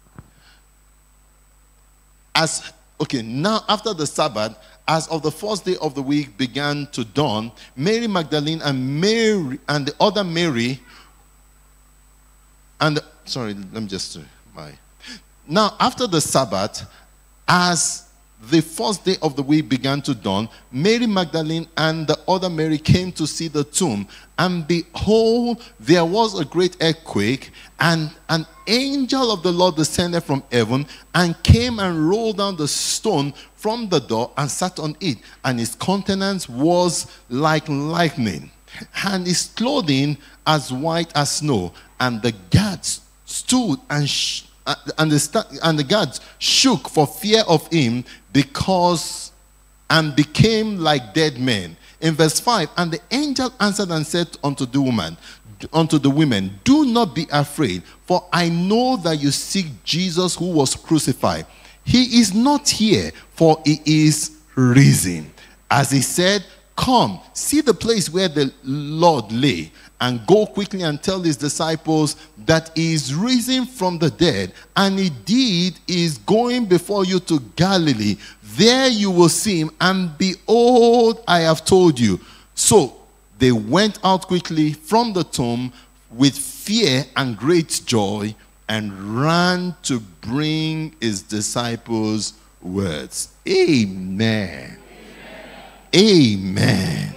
as, okay, now after the Sabbath, as of the first day of the week began to dawn, Mary Magdalene and Mary and the other Mary, and the, sorry, let me just uh, my. Now after the Sabbath, as the first day of the week began to dawn, Mary Magdalene and the other Mary came to see the tomb, and behold, there was a great earthquake, and an angel of the Lord descended from heaven and came and rolled down the stone from the door and sat on it, and his countenance was like lightning, and his clothing as white as snow. And the guards stood and sh- and the and the guards shook for fear of him, because and became like dead men. In verse five, and the angel answered and said unto the woman, unto the women, do not be afraid, for I know that you seek Jesus who was crucified. He is not here, for he is risen. As he said, come, see the place where the Lord lay, and go quickly and tell his disciples that he is risen from the dead, and indeed is going before you to Galilee. There you will see him, and behold, I have told you. So they went out quickly from the tomb with fear and great joy, and ran to bring his disciples words. Amen. Amen. Amen.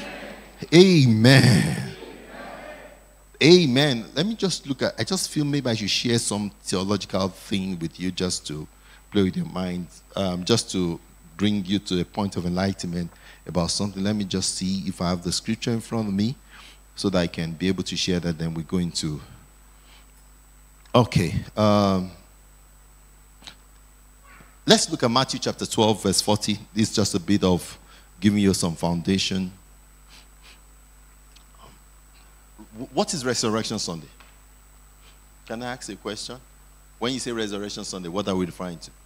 Amen. Amen. Let me just look at, I just feel maybe I should share some theological thing with you, just to play with your mind, um, just to bring you to a point of enlightenment about something. Let me just see if I have the scripture in front of me so that I can be able to share that. Then we go into, okay. Um, let's look at Matthew chapter twelve, verse forty. This is just a bit of giving you some foundation. What is Resurrection Sunday? Can I ask a question? When you say Resurrection Sunday, what are we referring to?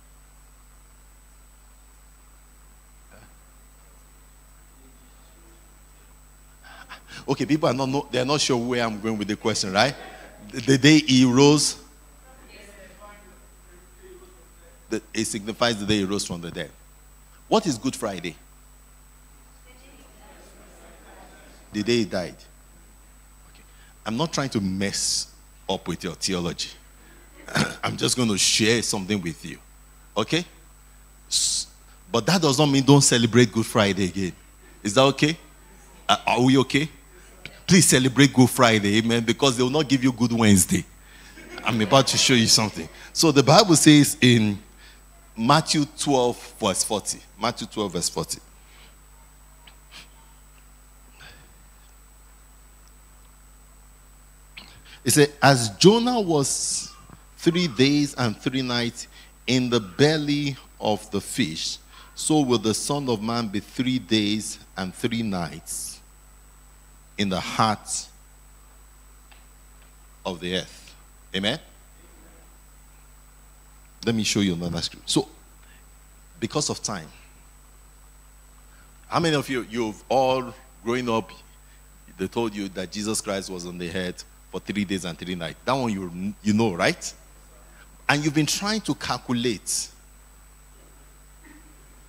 Okay, people are not know, they are not sure where I'm going with the question, right? The, the day he rose, the, it signifies the day he rose from the dead. What is Good Friday? The day he died. I'm not trying to mess up with your theology. I'm just going to share something with you. Okay? But that does not mean don't celebrate Good Friday again. Is that okay? Uh, are we okay? Please celebrate Good Friday, amen, because they will not give you Good Wednesday. I'm about to show you something. So the Bible says in Matthew twelve, verse forty. Matthew twelve, verse forty. It said, as Jonah was three days and three nights in the belly of the fish, so will the Son of Man be three days and three nights in the heart of the earth. Amen? Let me show you another scripture. So, because of time, how many of you, you've all growing up, they told you that Jesus Christ was on the earth for three days and three nights. That one you, you know, right? And you've been trying to calculate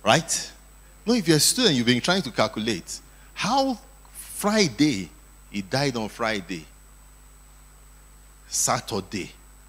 Right? No, if you're a student, you've been trying to calculate how Friday, he died on Friday, Saturday.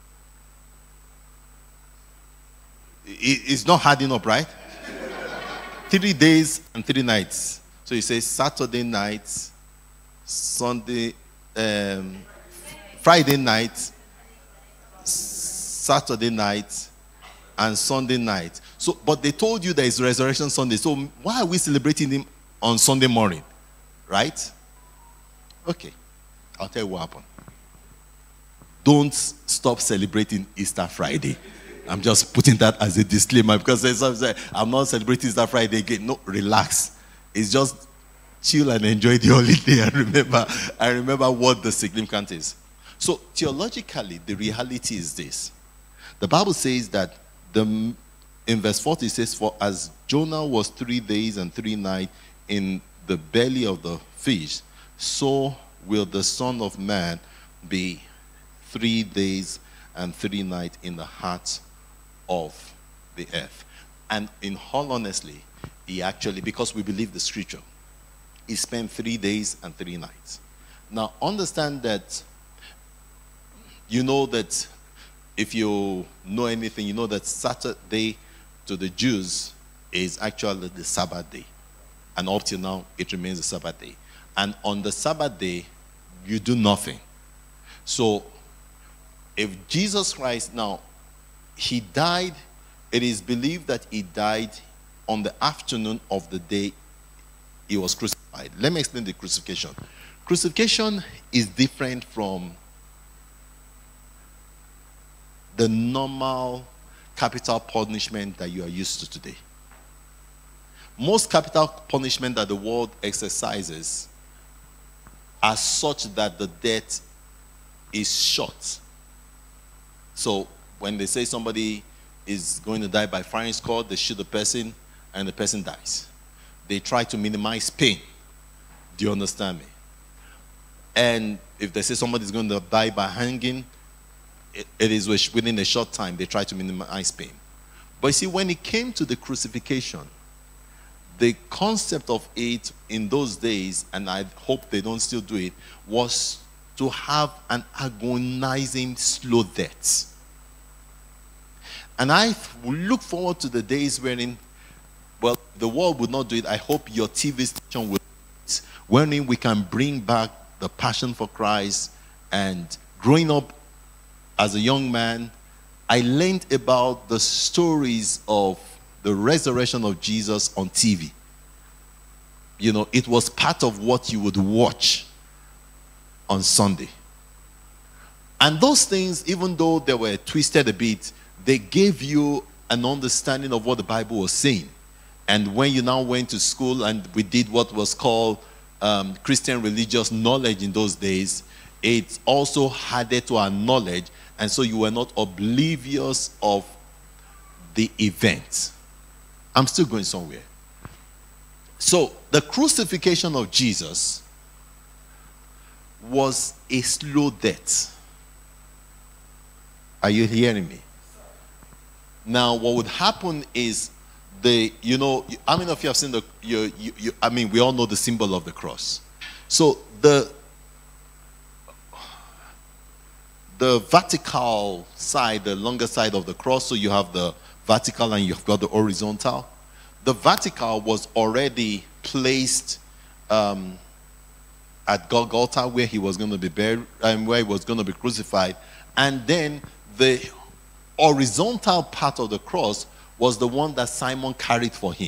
It's not adding up, right? Three days and three nights. So you say Saturday night, Sunday, um, Friday night, Saturday night, and Sunday night. So, but they told you there is Resurrection Sunday. So why are we celebrating him on Sunday morning? Right? Okay. I'll tell you what happened. Don't stop celebrating Easter Friday. I'm just putting that as a disclaimer because say, I'm not celebrating Easter Friday again. No, relax. It's just chill and enjoy the holiday and remember, and remember what the significance is. So theologically, the reality is this. The Bible says that the in verse forty it says, for as Jonah was three days and three nights in the belly of the fish, so will the Son of Man be three days and three nights in the heart of the earth. And in all honesty, he actually, because we believe the scripture, he spent three days and three nights. Now understand that, you know that if you know anything, you know that Saturday to the Jews is actually the Sabbath day. And up till now, it remains the Sabbath day. And on the Sabbath day, you do nothing. So, if Jesus Christ, now, he died, it is believed that he died on the afternoon of the day he was crucified. Let me explain the crucifixion. Crucifixion is different from the normal capital punishment that you are used to today. Most capital punishment that the world exercises are such that the death is short. So when they say somebody is going to die by firing squad, they shoot the person and the person dies. They try to minimize pain. Do you understand me? And if they say somebody is going to die by hanging, it, it is within a short time they try to minimize pain. But you see, when it came to the crucifixion, the concept of it in those days, and I hope they don't still do it, was to have an agonizing slow death. And I look forward to the days wherein, well, the world would not do it. I hope your T V station will do it, wherein we can bring back the passion for Christ. And growing up as a young man, I learned about the stories of the resurrection of Jesus on T V. You know, it was part of what you would watch on Sunday. And those things, even though they were twisted a bit, they gave you an understanding of what the Bible was saying. And when you now went to school and we did what was called um, Christian religious knowledge in those days, it also added to our knowledge. And so you were not oblivious of the event. I'm still going somewhere. So the crucifixion of Jesus was a slow death. Are you hearing me? Now, what would happen is the, you know, how many of you have seen the, you, you, you, I mean, we all know the symbol of the cross. So the, the vertical side, the longer side of the cross, so you have the vertical and you've got the horizontal. The vertical was already placed um, at Golgotha, where he was going to be buried and where he was going to be crucified. And then the horizontal part of the cross was the one that Simon carried for him.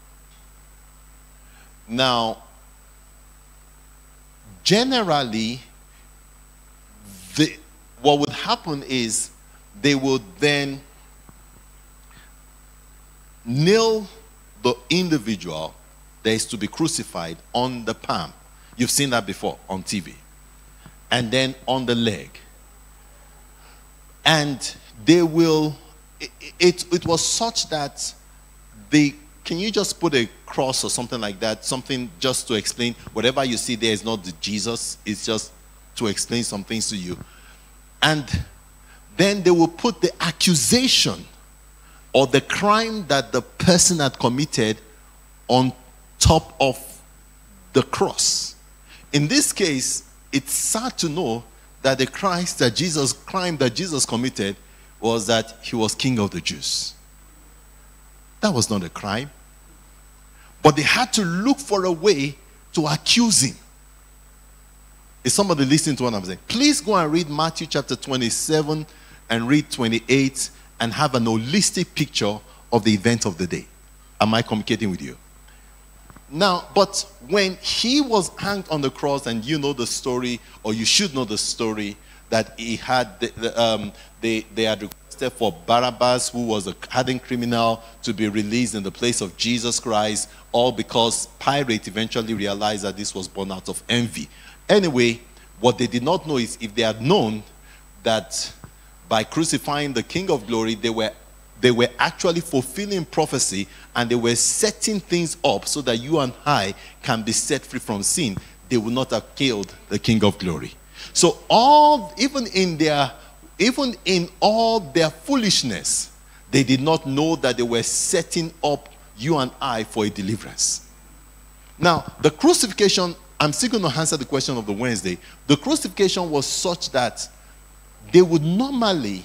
Now, generally, the, what would happen is they would then nail the individual that is to be crucified on the palm. You've seen that before on T V. And then on the leg. And they will, it, it, it was such that they, can you just put a cross or something like that? Something just to explain. Whatever you see there is not the Jesus. It's just to explain some things to you. And then they will put the accusation or the crime that the person had committed on top of the cross. In this case, it's sad to know that the Christ that Jesus, crime that Jesus committed was that he was king of the Jews. That was not a crime. But they had to look for a way to accuse him. Is somebody listening to what I'm saying? Please go and read Matthew chapter twenty-seven and read twenty-eight and have an holistic picture of the event of the day. Am I communicating with you? Now, but when he was hanged on the cross, and you know the story, or you should know the story, that he had, the, the, um, they, they had requested for Barabbas, who was a hardened criminal, to be released in the place of Jesus Christ, all because Pilate eventually realized that this was born out of envy. Anyway, what they did not know is, if they had known that by crucifying the King of Glory, they were they were actually fulfilling prophecy, and they were setting things up so that you and I can be set free from sin, they would not have killed the King of Glory. So all, even in their, even in all their foolishness, they did not know that they were setting up you and I for a deliverance. Now, the crucifixion, I'm still going to answer the question of the Wednesday. The crucifixion was such that they would normally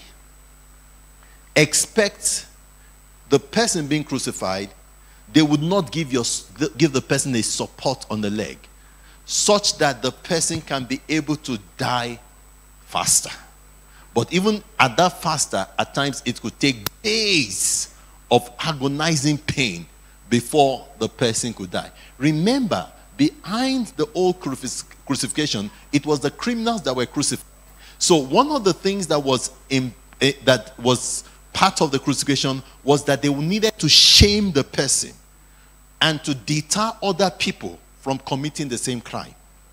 expect the person being crucified, they would not give, your, give the person a support on the leg, such that the person can be able to die faster. But even at that faster, at times it could take days of agonizing pain before the person could die. Remember, behind the old crucifixion, it was the criminals that were crucified. So one of the things that was in, eh, that was part of the crucifixion was that they needed to shame the person and to deter other people from committing the same crime.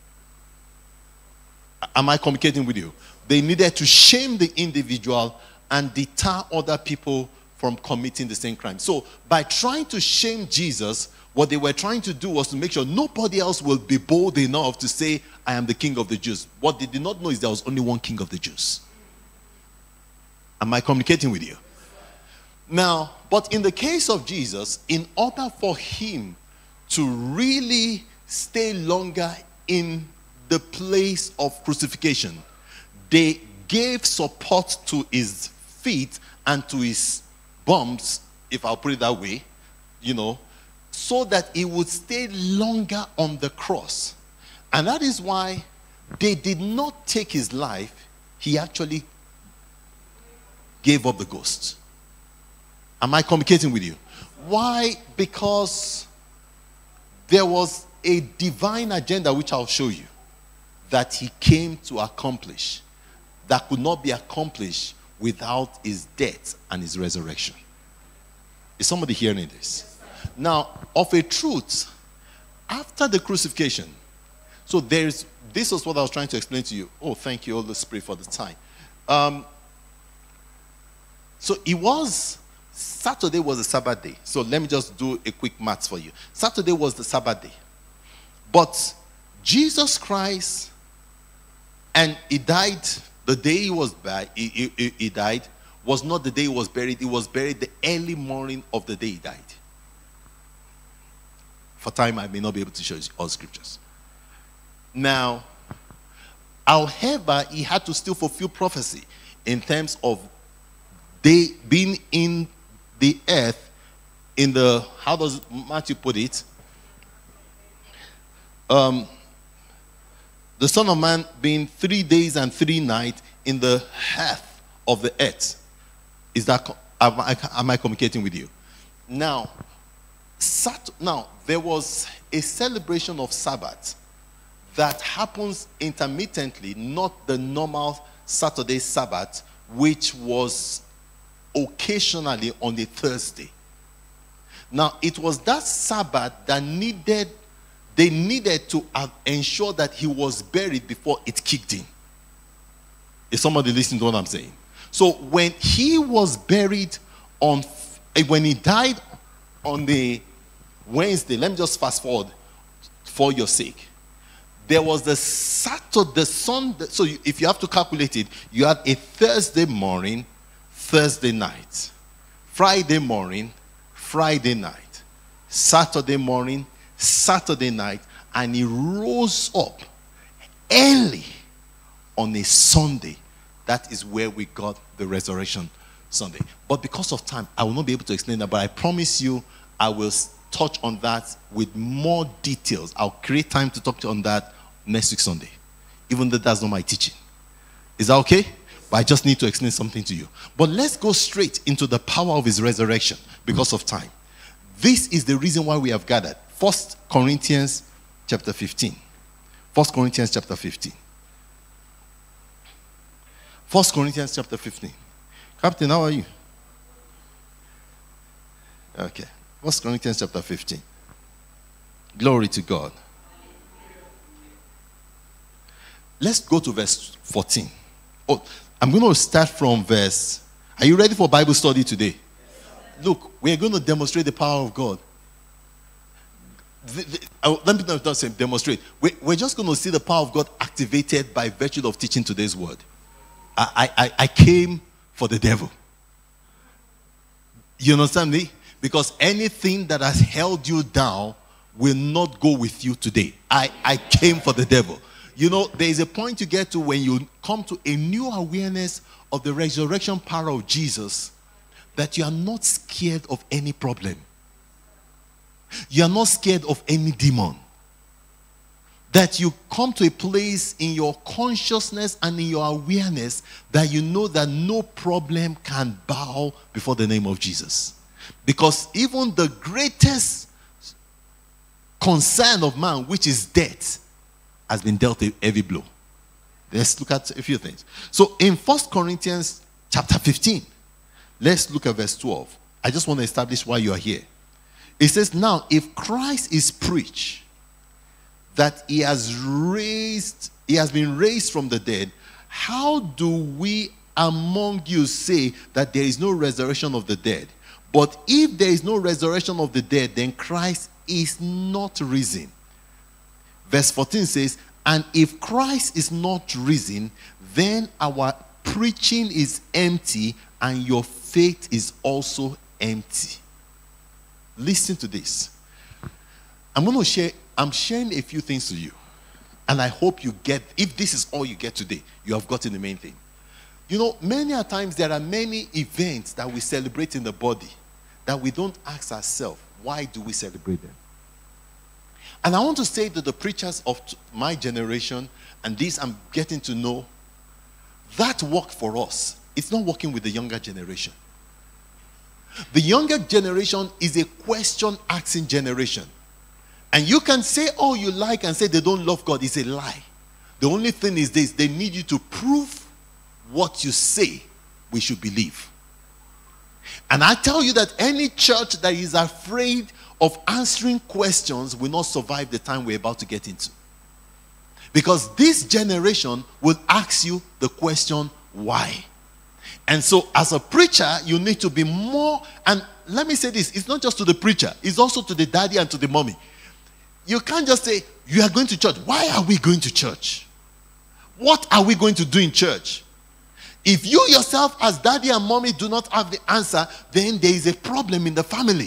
Am I communicating with you? They needed to shame the individual and deter other people from committing the same crime. So by trying to shame Jesus, what they were trying to do was to make sure nobody else will be bold enough to say, I am the king of the Jews. What they did not know is there was only one king of the Jews. Am I communicating with you? Now, but in the case of Jesus, in order for him to really stay longer in the place of crucifixion, they gave support to his feet and to his bumps, if I'll put it that way, you know, so that he would stay longer on the cross. And that is why they did not take his life. He actually gave up the ghost. Am I communicating with you? Why? Because there was a divine agenda, which I'll show you, that he came to accomplish, that could not be accomplished without his death and his resurrection. Is somebody hearing this? Now, of a truth, after the crucifixion, so there's, this was what I was trying to explain to you. Oh, thank you, Holy Spirit, for the time. Um, so it was, Saturday was the Sabbath day. So let me just do a quick maths for you. Saturday was the Sabbath day. But Jesus Christ, and he died the day he was buried, he, he, he died, was not the day he was buried. He was buried the early morning of the day he died. For time, I may not be able to show you all scriptures. Now, however, he had to still fulfill prophecy in terms of they being in the earth, in the, how does Matthew put it? Um, the Son of Man being three days and three nights in the earth of the earth. Is that, am I, am I communicating with you? Now, Sat, now, there was a celebration of Sabbath that happens intermittently, not the normal Saturday Sabbath, which was occasionally on a Thursday. Now, it was that Sabbath that needed, they needed to ensure that he was buried before it kicked in. Is somebody listening to what I'm saying? So when he was buried on, when he died on the Wednesday, let me just fast forward for your sake. There was the Saturday, the Sunday, so if you have to calculate it, you had a Thursday morning, Thursday night, Friday morning, Friday night, Saturday morning, Saturday night, and he rose up early on a Sunday. That is where we got the resurrection Sunday. But because of time, I will not be able to explain that, but I promise you I will touch on that with more details. I'll create time to talk on that next week Sunday, even though that's not my teaching. Is that okay? But I just need to explain something to you. But let's go straight into the power of his resurrection because of time. This is the reason why we have gathered. First Corinthians chapter fifteen. First Corinthians chapter fifteen. First Corinthians chapter fifteen. Captain, how are you? Okay. First Corinthians chapter fifteen. Glory to God. Let's go to verse fourteen. Oh, I'm going to start from verse. Are you ready for Bible study today? Look, we're going to demonstrate the power of God. The, the, uh, let me not say demonstrate. We, we're just going to see the power of God activated by virtue of teaching today's word. I, I, I came for the devil. You understand me? Because anything that has held you down will not go with you today. I, I came for the devil. You know, there is a point you get to when you come to a new awareness of the resurrection power of Jesus, that you are not scared of any problem. You are not scared of any demon. That you come to a place in your consciousness and in your awareness that you know that no problem can bow before the name of Jesus. Because even the greatest concern of man, which is death, has been dealt a heavy blow. Let's look at a few things. So in First Corinthians chapter fifteen, let's look at verse twelve. I just want to establish why you are here. It says, now if Christ is preached that he has raised, he has been raised from the dead, how do we among you say that there is no resurrection of the dead? But if there is no resurrection of the dead, then Christ is not risen. Verse fourteen says, and if Christ is not risen, then our preaching is empty and your faith is also empty. Listen to this. I'm going to share, I'm sharing a few things to you. And I hope you get, if this is all you get today, you have gotten the main thing. You know, many a times there are many events that we celebrate in the body that we don't ask ourselves, why do we celebrate them? And I want to say to the preachers of my generation, and this I'm getting to know, that work for us, it's not working with the younger generation. The younger generation is a question-asking generation. And you can say all you like and say they don't love God. It's a lie. The only thing is this, they need you to prove what you say we should believe. And I tell you that any church that is afraid of answering questions will not survive the time we're about to get into. Because this generation will ask you the question, why? And so as a preacher, you need to be more, and let me say this, it's not just to the preacher, it's also to the daddy and to the mommy. You can't just say, you are going to church. Why are we going to church? What are we going to do in church? If you yourself as daddy and mommy do not have the answer, then there is a problem in the family.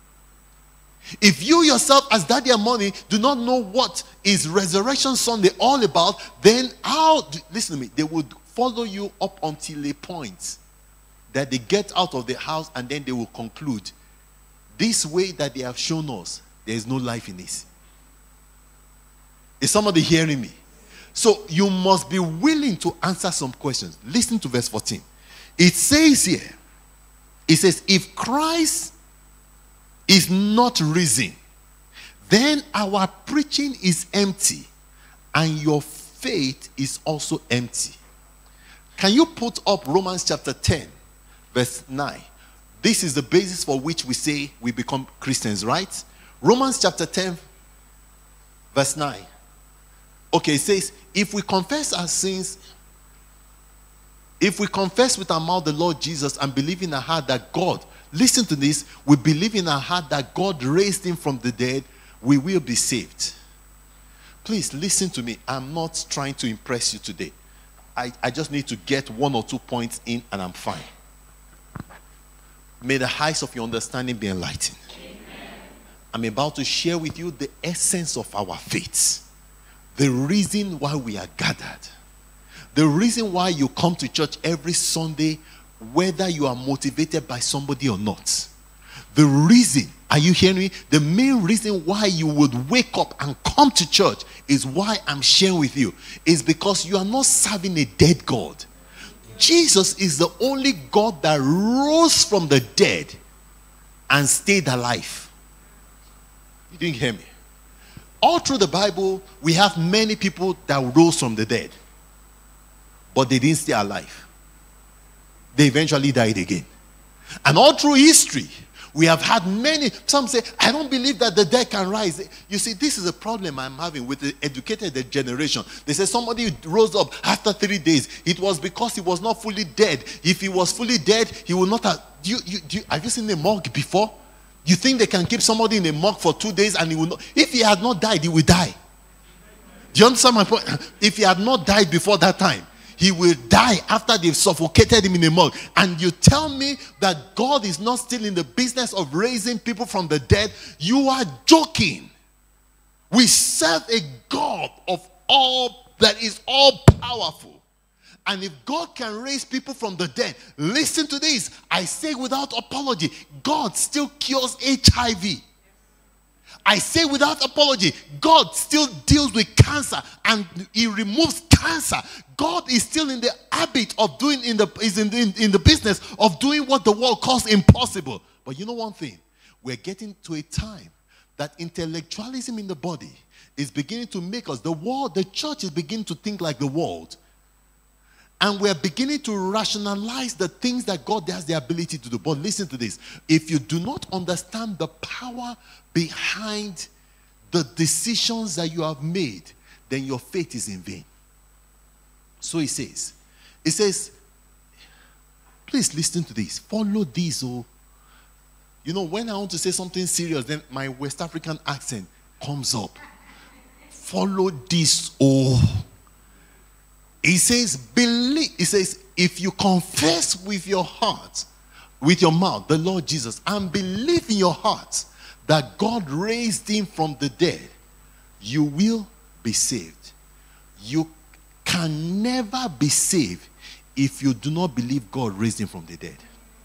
If you yourself as daddy and mommy do not know what is Resurrection Sunday all about, then how, listen to me, they would follow you up until a point that they get out of the house and then they will conclude, this way that they have shown us, there is no life in this. Is somebody hearing me? So you must be willing to answer some questions. Listen to verse fourteen. It says here, it says, if Christ is not risen, then our preaching is empty and your faith is also empty. Can you put up Romans chapter ten, verse nine? This is the basis for which we say we become Christians, right? Romans chapter ten, verse nine. Okay, it says, if we confess our sins, if we confess with our mouth the Lord Jesus and believe in our heart that God, listen to this, we believe in our heart that God raised him from the dead, we will be saved. Please listen to me. I'm not trying to impress you today. I, I just need to get one or two points in and I'm fine. May the eyes of your understanding be enlightened. I'm about to share with you the essence of our faith. The reason why we are gathered. The reason why you come to church every Sunday, whether you are motivated by somebody or not. The reason, are you hearing me? The main reason why you would wake up and come to church is why I'm sharing with you. Is because you are not serving a dead God. Jesus is the only God that rose from the dead and stayed alive. You didn't hear me. All through the Bible, we have many people that rose from the dead, but they didn't stay alive. They eventually died again. And all through history, we have had many. Some say, I don't believe that the dead can rise. You see, this is a problem I'm having with the educated generation. They say somebody rose up after three days. It was because he was not fully dead. If he was fully dead, he would not have. Do you, you, do you, have you seen a morgue before? You think they can keep somebody in a morgue for two days and he will not? If he had not died, he will die. Do you understand my point? If he had not died before that time, he will die after they've suffocated him in a morgue. And you tell me that God is not still in the business of raising people from the dead? You are joking. We serve a God of all that is all powerful. And if God can raise people from the dead, listen to this. I say without apology, God still cures H I V. I say without apology, God still deals with cancer and he removes cancer. God is still in the habit of doing, in the, is in, in, in the business of doing what the world calls impossible. But you know one thing? We're getting to a time that intellectualism in the body is beginning to make us, the world, the church is beginning to think like the world. And we're beginning to rationalize the things that God has the ability to do. But listen to this. If you do not understand the power behind the decisions that you have made, then your faith is in vain. So he says, he says, please listen to this. Follow this. Oh, you know, when I want to say something serious, then my West African accent comes up. Follow this. Oh. He says, believe. He says, if you confess with your heart, with your mouth, the Lord Jesus, and believe in your heart that God raised him from the dead, you will be saved. You can never be saved if you do not believe God raised him from the dead.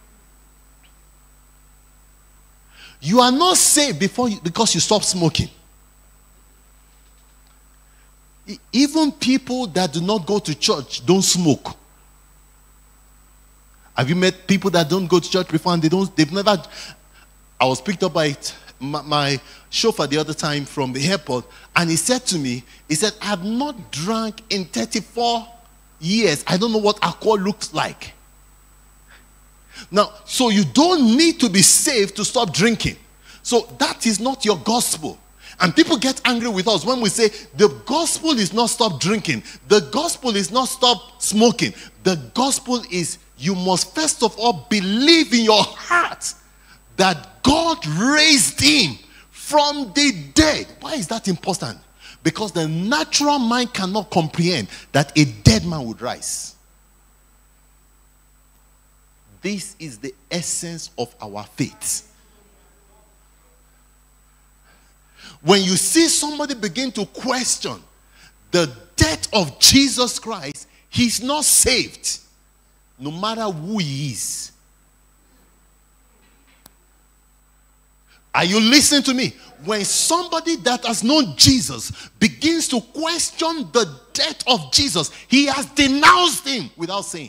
You are not saved before you, because you stop smoking. Even people that do not go to church don't smoke. Have you met people that don't go to church before and they don't, they've never, I was picked up by it, my, my chauffeur the other time from the airport, and he said to me, he said, I have not drank in thirty-four years. I don't know what alcohol looks like. Now, so you don't need to be saved to stop drinking. So that is not your gospel. And people get angry with us when we say the gospel is not stop drinking. The gospel is not stop smoking. The gospel is you must first of all believe in your heart that God raised him from the dead. Why is that important? Because the natural mind cannot comprehend that a dead man would rise. This is the essence of our faith. When you see somebody begin to question the death of Jesus Christ, he's not saved, no matter who he is. Are you listening to me? When somebody that has known Jesus begins to question the death of Jesus, he has denounced him without saying.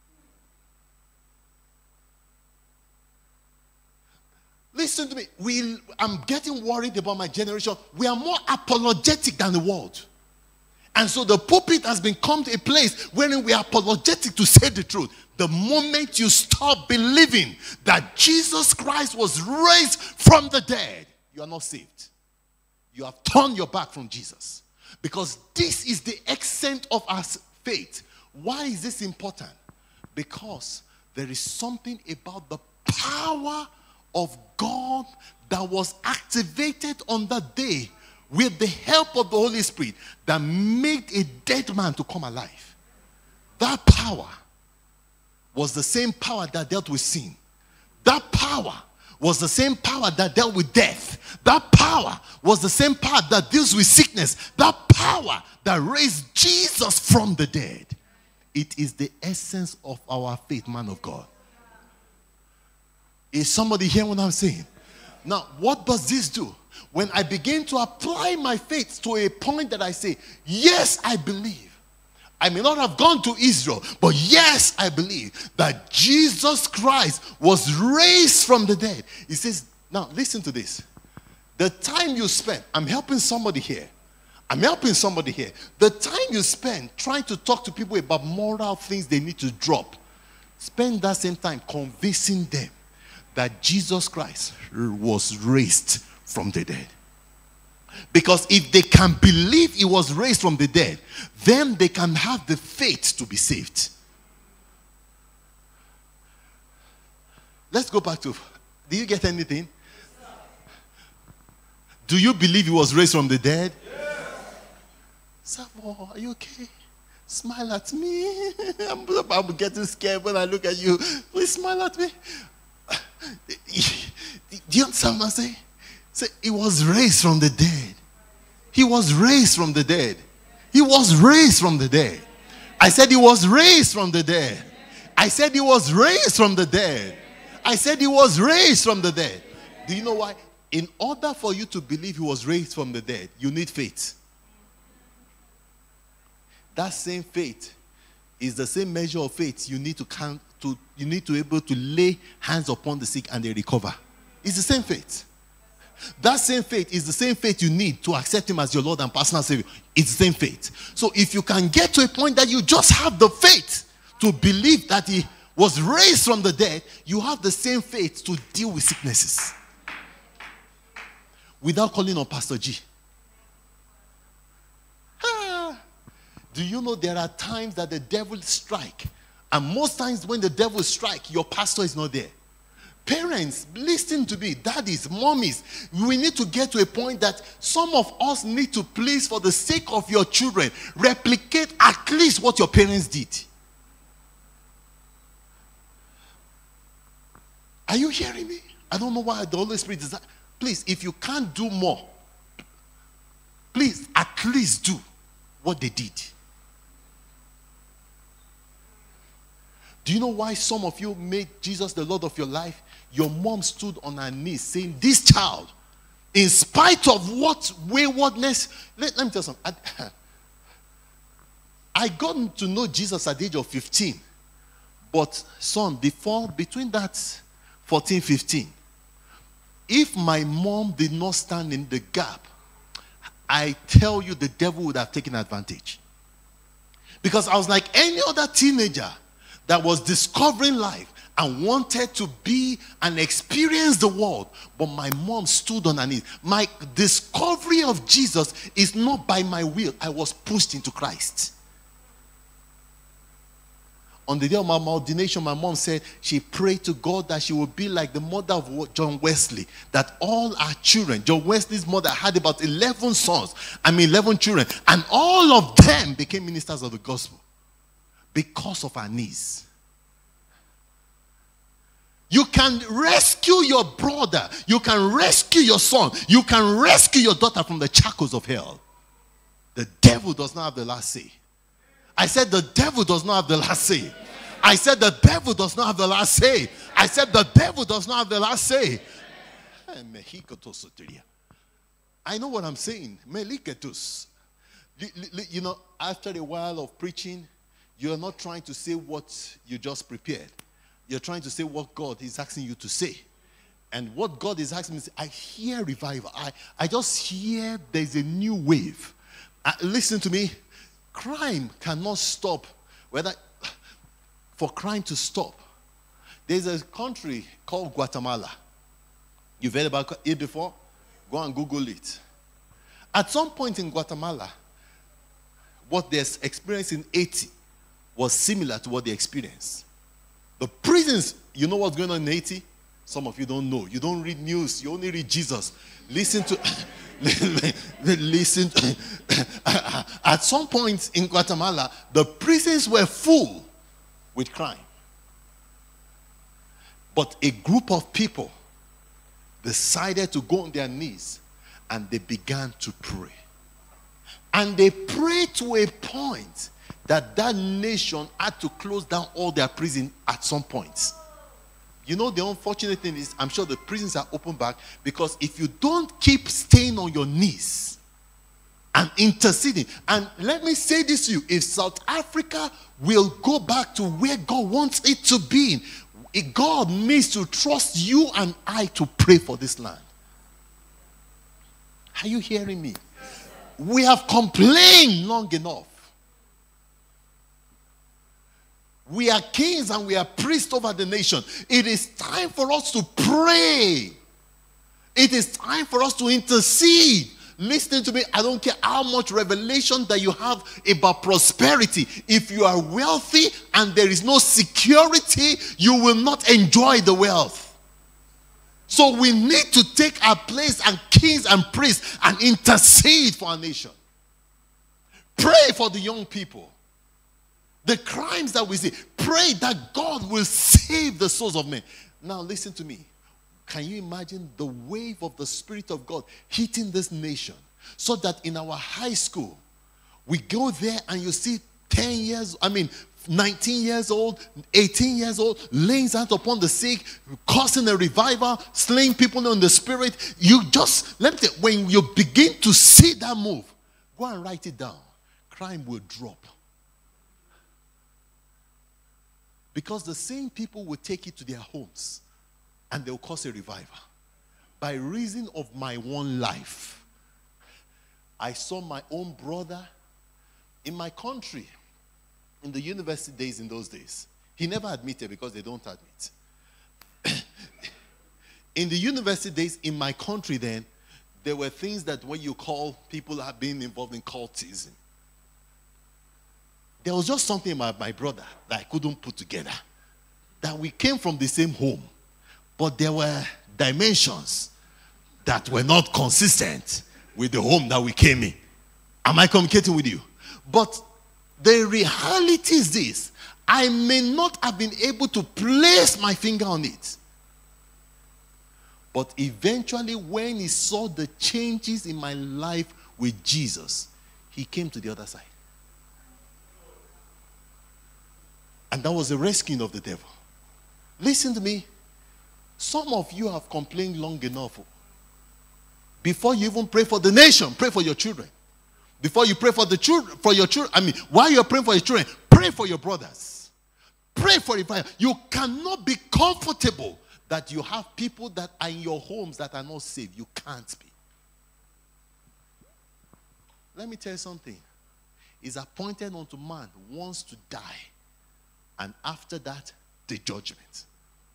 Listen to me. We, I'm getting worried about my generation. We are more apologetic than the world. And so the pulpit has become a place wherein we are apologetic to say the truth. The moment you stop believing that Jesus Christ was raised from the dead, you are not saved. You have turned your back from Jesus. Because this is the extent of our faith. Why is this important? Because there is something about the power of God that was activated on that day with the help of the Holy Spirit that made a dead man to come alive. That power was the same power that dealt with sin. That power was the same power that dealt with death. That power was the same power that deals with sickness. That power that raised Jesus from the dead. It is the essence of our faith, man of God. Is somebody hearing what I'm saying? Now, what does this do? When I begin to apply my faith to a point that I say, yes, I believe. I may not have gone to Israel, but yes, I believe that Jesus Christ was raised from the dead. He says, now listen to this. The time you spend, I'm helping somebody here. I'm helping somebody here. The time you spend trying to talk to people about moral things they need to drop, spend that same time convincing them that Jesus Christ was raised from the dead. Because if they can believe he was raised from the dead, then they can have the faith to be saved. Let's go back to, did you get anything? Do you believe he was raised from the dead? Savo, are you okay? Smile at me. I'm, I'm getting scared when I look at you. Please smile at me. Do you understand what I'm saying? Say, he was raised from the dead. He was raised from the dead. He was raised from the dead. I said he was raised from the dead. I said he was raised from the dead. I said he was raised from the dead. Do you know why? In order for you to believe he was raised from the dead, you need faith. That same faith is the same measure of faith you need to count to you need to be able to lay hands upon the sick and they recover. It's the same faith. That same faith is the same faith you need to accept him as your Lord and personal Savior. It's the same faith. So if you can get to a point that you just have the faith to believe that he was raised from the dead, you have the same faith to deal with sicknesses. Without calling on Pastor G. Ah. Do you know there are times that the devil strikes? And most times when the devil strikes, your pastor is not there. Parents, listen to me. Daddies, mommies, we need to get to a point that some of us need to please, for the sake of your children, replicate at least what your parents did. Are you hearing me? I don't know why the Holy Spirit is that. Please, if you can't do more, please at least do what they did. Do you know why some of you made Jesus the Lord of your life? Your mom stood on her knees saying, this child, in spite of what waywardness, let, let me tell you something. I, I got to know Jesus at the age of fifteen. But son, before, between that fourteen, fifteen, if my mom did not stand in the gap, I tell you the devil would have taken advantage. Because I was like any other teenager that was discovering life and wanted to be and experience the world. But my mom stood on her knees. My discovery of Jesus is not by my will. I was pushed into Christ. On the day of my ordination, my mom said she prayed to God that she would be like the mother of John Wesley. That all our children, John Wesley's mother had about eleven sons. I mean eleven children. And all of them became ministers of the gospel. Because of our knees. You can rescue your brother. You can rescue your son. You can rescue your daughter from the shackles of hell. The devil does not have the last say. I said the devil does not have the last say. I said the devil does not have the last say. I said the devil does not have the last say. I know what I'm saying. You know, after a while of preaching, you're not trying to say what you just prepared. You're trying to say what God is asking you to say. And what God is asking me to say, I hear revival. I, I just hear there's a new wave. Uh, listen to me. Crime cannot stop. Whether for crime to stop. There's a country called Guatemala. You've heard about it before? Go and Google it. At some point in Guatemala, what they're experiencing in Haiti was similar to what they experienced. The prisons, you know what's going on in Haiti? Some of you don't know. You don't read news. You only read Jesus. Listen to, listen to, at some point in Guatemala, the prisons were full with crime. But a group of people decided to go on their knees and they began to pray. And they prayed to a point that that nation had to close down all their prisons at some point. You know, the unfortunate thing is, I'm sure the prisons are open back, because if you don't keep staying on your knees and interceding, and let me say this to you, if South Africa will go back to where God wants it to be, God needs to trust you and I to pray for this land. Are you hearing me? We have complained long enough. We are kings and we are priests over the nation. It is time for us to pray. It is time for us to intercede. Listen to me. I don't care how much revelation that you have about prosperity. If you are wealthy and there is no security, you will not enjoy the wealth. So we need to take our place as kings and priests and intercede for our nation. Pray for the young people. The crimes that we see, pray that God will save the souls of men. Now listen to me. Can you imagine the wave of the Spirit of God hitting this nation, so that in our high school, we go there and you see ten years, I mean, nineteen years old, eighteen years old, laying hands upon the sick, causing a revival, slaying people in the Spirit. You just, let me tell you, when you begin to see that move, go and write it down. Crime will drop. Because the same people will take it to their homes and they'll cause a revival. By reason of my one life, I saw my own brother in my country, in the university days in those days. He never admitted, because they don't admit. In the university days in my country then, there were things that when you call people have been involved in cultism. There was just something about my brother that I couldn't put together. That we came from the same home, but there were dimensions that were not consistent with the home that we came in. Am I communicating with you? But the reality is this. I may not have been able to place my finger on it. But eventually, when he saw the changes in my life with Jesus, he came to the other side. And that was the rescuing of the devil. Listen to me. Some of you have complained long enough. Before you even pray for the nation, pray for your children. Before you pray for the children, for your children, I mean, while you're praying for your children, pray for your brothers. Pray for revival. You cannot be comfortable that you have people that are in your homes that are not saved. You can't be. Let me tell you something. It's appointed unto man once to die. And after that, the judgment.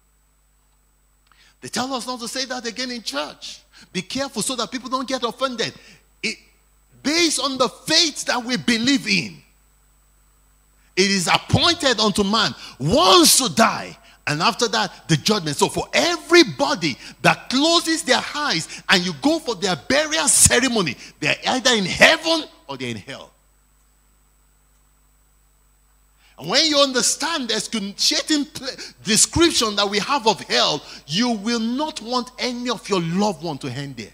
They tell us not to say that again in church. Be careful so that people don't get offended. It, based on the faith that we believe in, it is appointed unto man once to die, and after that, the judgment. So for everybody that closes their eyes and you go for their burial ceremony, they're either in heaven or they're in hell. And when you understand the excruciating description that we have of hell, you will not want any of your loved one to end there.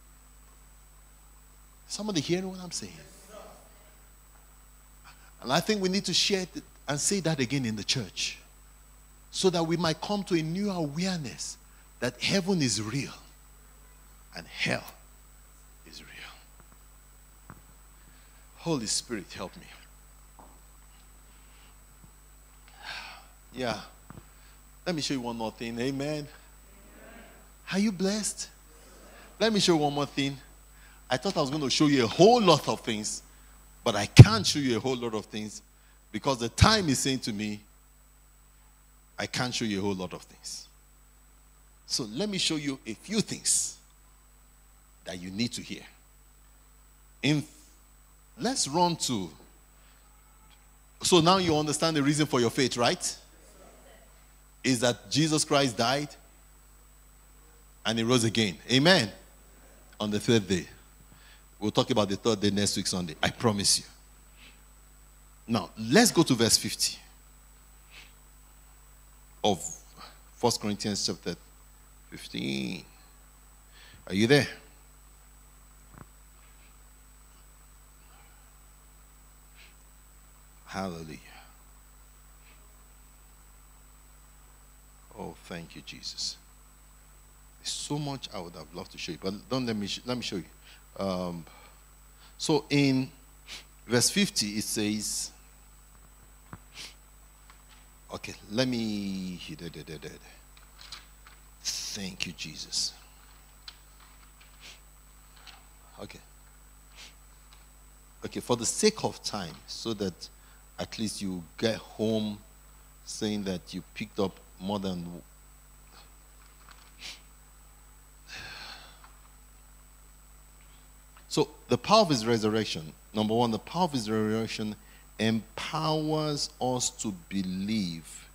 Somebody hearing what I'm saying? And I think we need to share it and say that again in the church, so that we might come to a new awareness that heaven is real and hell is real. Holy Spirit, help me. Yeah. Let me show you one more thing. Amen. Amen. Are you blessed? Let me show you one more thing. I thought I was going to show you a whole lot of things, but I can't show you a whole lot of things because the time is saying to me, I can't show you a whole lot of things. So let me show you a few things that you need to hear. In, let's run to, so now you understand the reason for your faith, right? Is that Jesus Christ died and he rose again. Amen. On the third day. We'll talk about the third day next week Sunday. I promise you. Now, let's go to verse fifty of First Corinthians chapter fifteen. Are you there? Hallelujah. Oh, thank you, Jesus. There's so much I would have loved to show you, but don't let me sh- let me show you. Um, so in verse fifty, it says, okay, let me. Thank you, Jesus. Okay. Okay, for the sake of time, so that at least you get home saying that you picked up more than. So, the power of his resurrection, number one, the power of his resurrection empowers us to believe,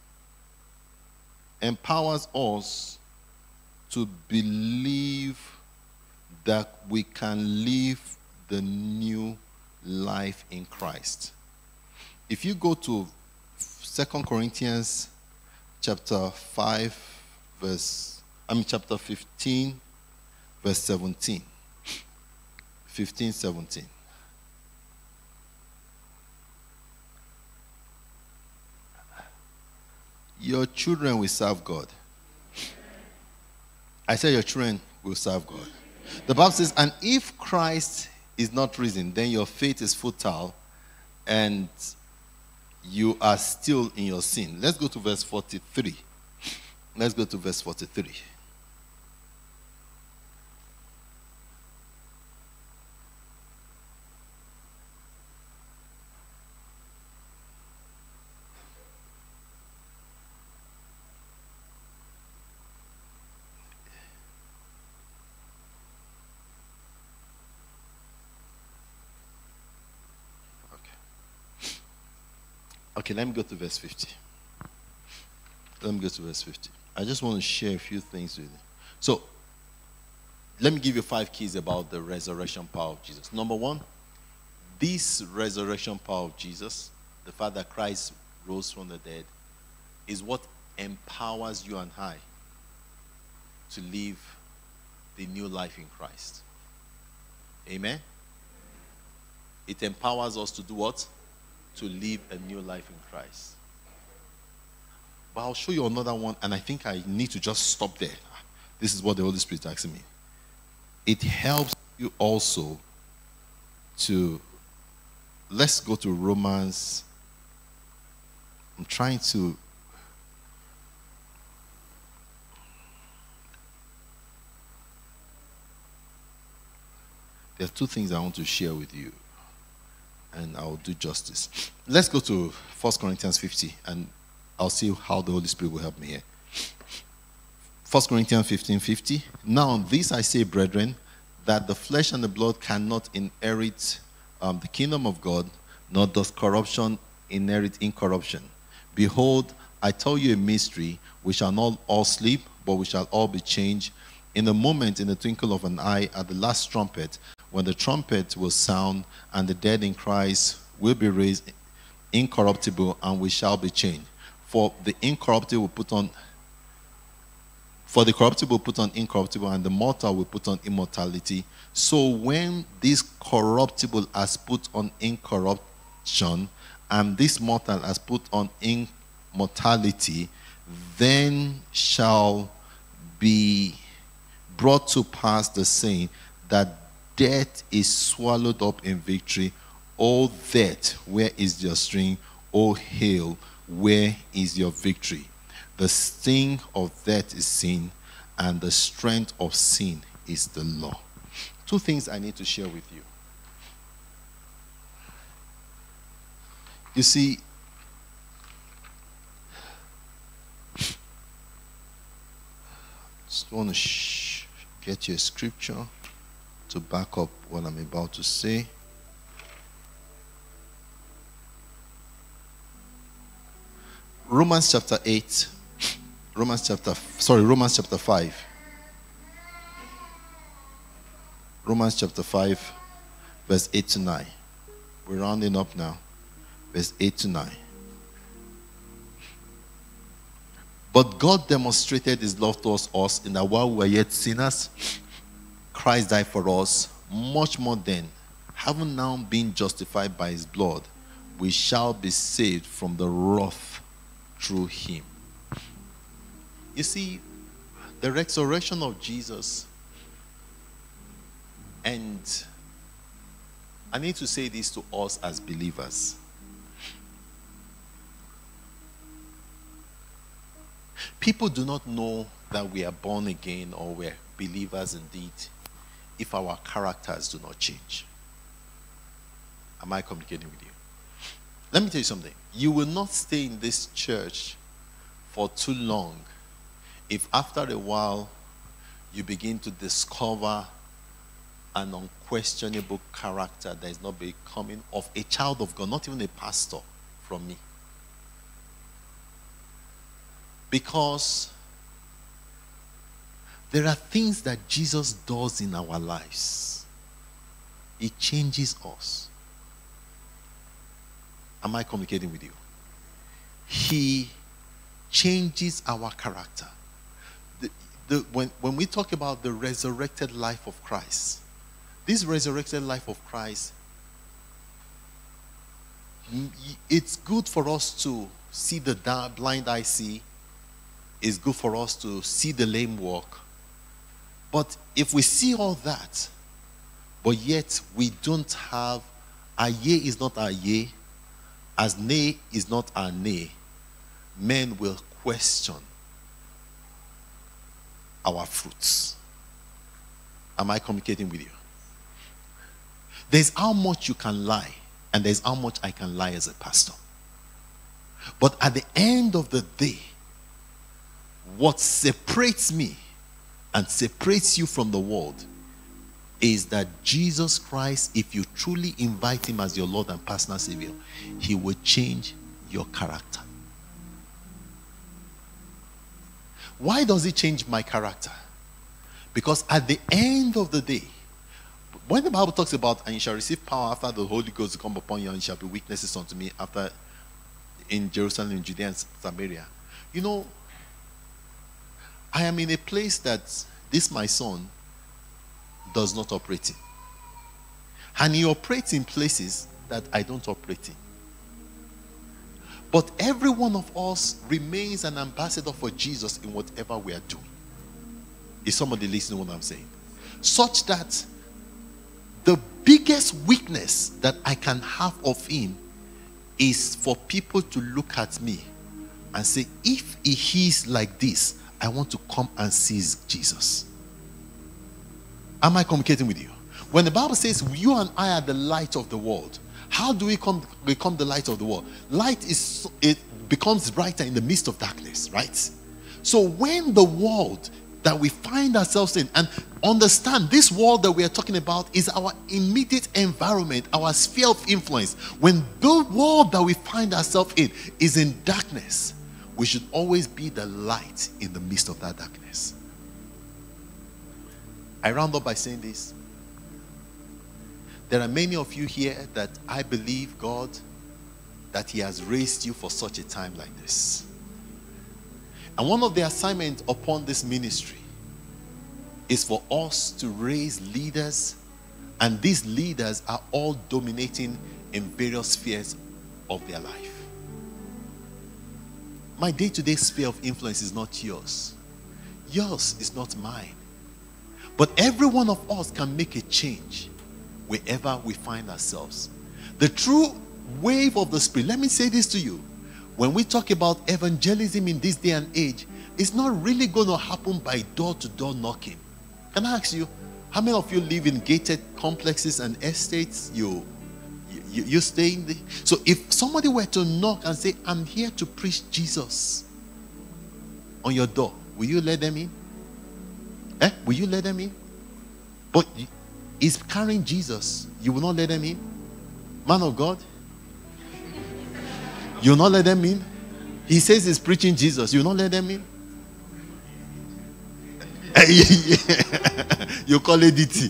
empowers us to believe that we can live the new life in Christ. If you go to Second Corinthians chapter five, verse, I mean chapter fifteen, verse seventeen. fifteen, seventeen. Your children will serve God. I said your children will serve God. The Bible says, and if Christ is not risen, then your faith is futile and you are still in your sin. Let's go to verse forty-three. Let's go to verse forty-three. Okay, let me go to verse fifty. Let me go to verse fifty. I just want to share a few things with you. So, let me give you five keys about the resurrection power of Jesus. Number one, this resurrection power of Jesus, the fact that Christ rose from the dead, is what empowers you and I to live the new life in Christ. Amen? It empowers us to do what? To live a new life in Christ. But I'll show you another one, and I think I need to just stop there. This is what the Holy Spirit is asking me. It helps you also to, let's go to Romans. I'm trying to, there are two things I want to share with you, and I'll do justice. Let's go to First Corinthians fifty, and I'll see how the Holy Spirit will help me here. First Corinthians fifteen fifty. Now this I say, brethren, that the flesh and the blood cannot inherit um, the kingdom of God, nor does corruption inherit incorruption. Behold, I tell you a mystery, we shall not all sleep, but we shall all be changed in a moment, in the twinkle of an eye, at the last trumpet. When the trumpet will sound, and the dead in Christ will be raised incorruptible, and we shall be changed. For the incorruptible will put on, for the corruptible will put on incorruptible, and the mortal will put on immortality. So when this corruptible has put on incorruption, and this mortal has put on immortality, then shall be brought to pass the saying that death is swallowed up in victory. O death, where is your sting? O hail, where is your victory? The sting of death is sin, and the strength of sin is the law. Two things I need to share with you. You see, just want to sh- get you a scripture to back up what I'm about to say. Romans chapter eight. Romans chapter, sorry, Romans chapter five. Romans chapter five, verse eight to nine. We're rounding up now. Verse eight to nine. But God demonstrated his love towards us in that while we were yet sinners, Christ died for us. Much more then, having now been justified by his blood, we shall be saved from the wrath through him. You see, the resurrection of Jesus, and I need to say this to us as believers. People do not know that we are born again or we're believers indeed if our characters do not change. Am I communicating with you? Let me tell you something. You will not stay in this church for too long if after a while you begin to discover an unquestionable character that is not becoming of a child of God, not even a pastor, from me. Because there are things that Jesus does in our lives. It changes us. Am I communicating with you? He changes our character. The, the, when, when we talk about the resurrected life of Christ, this resurrected life of Christ, it's good for us to see the blind eye see. It's good for us to see the lame walk. But if we see all that, but yet we don't have, our yea is not our yea, as nay is not our nay, men will question our fruits. Am I communicating with you? There's how much you can lie, and there's how much I can lie as a pastor. But at the end of the day, what separates me and separates you from the world is that Jesus Christ, if you truly invite him as your Lord and personal Savior, he will change your character. Why does he change my character? Because at the end of the day, when the Bible talks about, and you shall receive power after the Holy Ghost come upon you, and you shall be witnesses unto me after in Jerusalem, in Judea and Samaria. You know, I am in a place that this my son does not operate in. And he operates in places that I don't operate in. But every one of us remains an ambassador for Jesus in whatever we are doing. Is somebody listening to what I'm saying? Such that the biggest weakness that I can have of him is for people to look at me and say, if he is like this, I want to come and seize Jesus. Am I communicating with you? When the Bible says you and I are the light of the world, how do we come, become the light of the world? Light is, it becomes brighter in the midst of darkness, right? So when the world that we find ourselves in, and understand this world that we are talking about is our immediate environment, our sphere of influence. When the world that we find ourselves in is in darkness, we should always be the light in the midst of that darkness. I round up by saying this. There are many of you here that I believe God that he has raised you for such a time like this. And one of the assignments upon this ministry is for us to raise leaders, and these leaders are all dominating in various spheres of their life. My day-to-day sphere of influence is not yours. Yours is not mine. But every one of us can make a change wherever we find ourselves. The true wave of the Spirit, let me say this to you. When we talk about evangelism in this day and age, it's not really going to happen by door-to-door knocking. Can I ask you, how many of you live in gated complexes and estates? You, you, you stay in the... So if somebody were to knock and say, I'm here to preach Jesus on your door, will you let them in? Eh? Will you let them in? But he's carrying Jesus. You will not let them in? Man of God? You will not let them in? He says he's preaching Jesus. You will not let them in? You call it D T.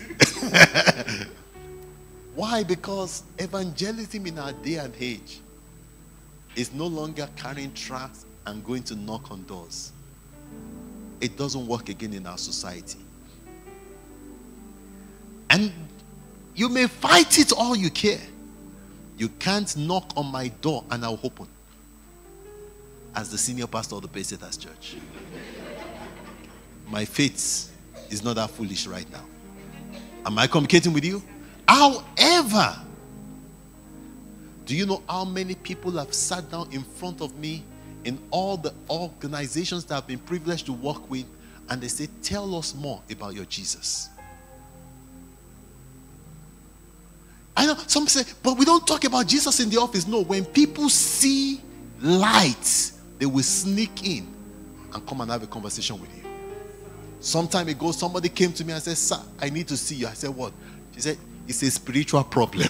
Why? Because evangelism in our day and age is no longer carrying tracts and going to knock on doors. It doesn't work again in our society. And you may fight it all you care. You can't knock on my door and I'll open. As the senior pastor of the Pacesetters Church. My faith is not that foolish right now. Am I communicating with you? However, do you know how many people have sat down in front of me in all the organizations that I've been privileged to work with, and they say, tell us more about your Jesus. I know some say, but we don't talk about Jesus in the office. No, when people see light, they will sneak in and come and have a conversation with you. Some time ago, somebody came to me and said, sir, I need to see you. I said, what? She said, it's a spiritual problem.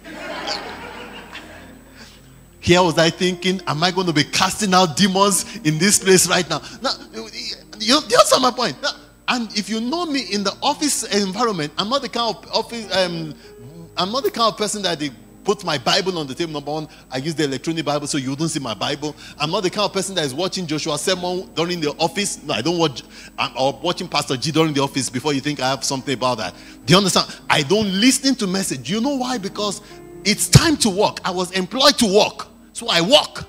Here was I thinking, am I going to be casting out demons in this place right now? Now, you understand my point. Now, and if you know me in the office environment, I'm not the kind of office, um, I'm not the kind of person that they put my Bible on the table. Number one, I use the electronic Bible so you don't see my Bible. I'm not the kind of person that is watching Joshua's sermon during the office. No, I don't watch, I'm, or watching Pastor G during the office before you think I have something about that. Do you understand? I don't listen to message. You know why? Because it's time to work. I was employed to work, so I work.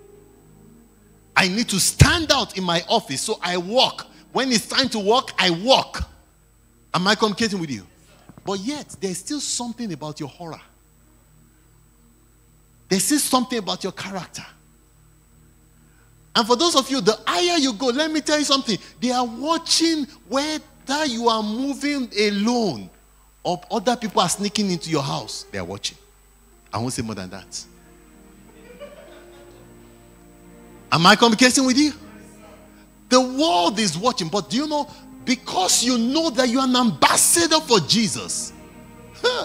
I need to stand out in my office, so I work. When it's time to work, I work. Am I communicating with you? But yet, there's still something about your horror. There's still something about your character. And for those of you, the higher you go, let me tell you something. They are watching whether you are moving alone or other people are sneaking into your house. They are watching. I won't say more than that. Am I communicating with you? The world is watching, but do you know, because you know that you are an ambassador for Jesus, huh,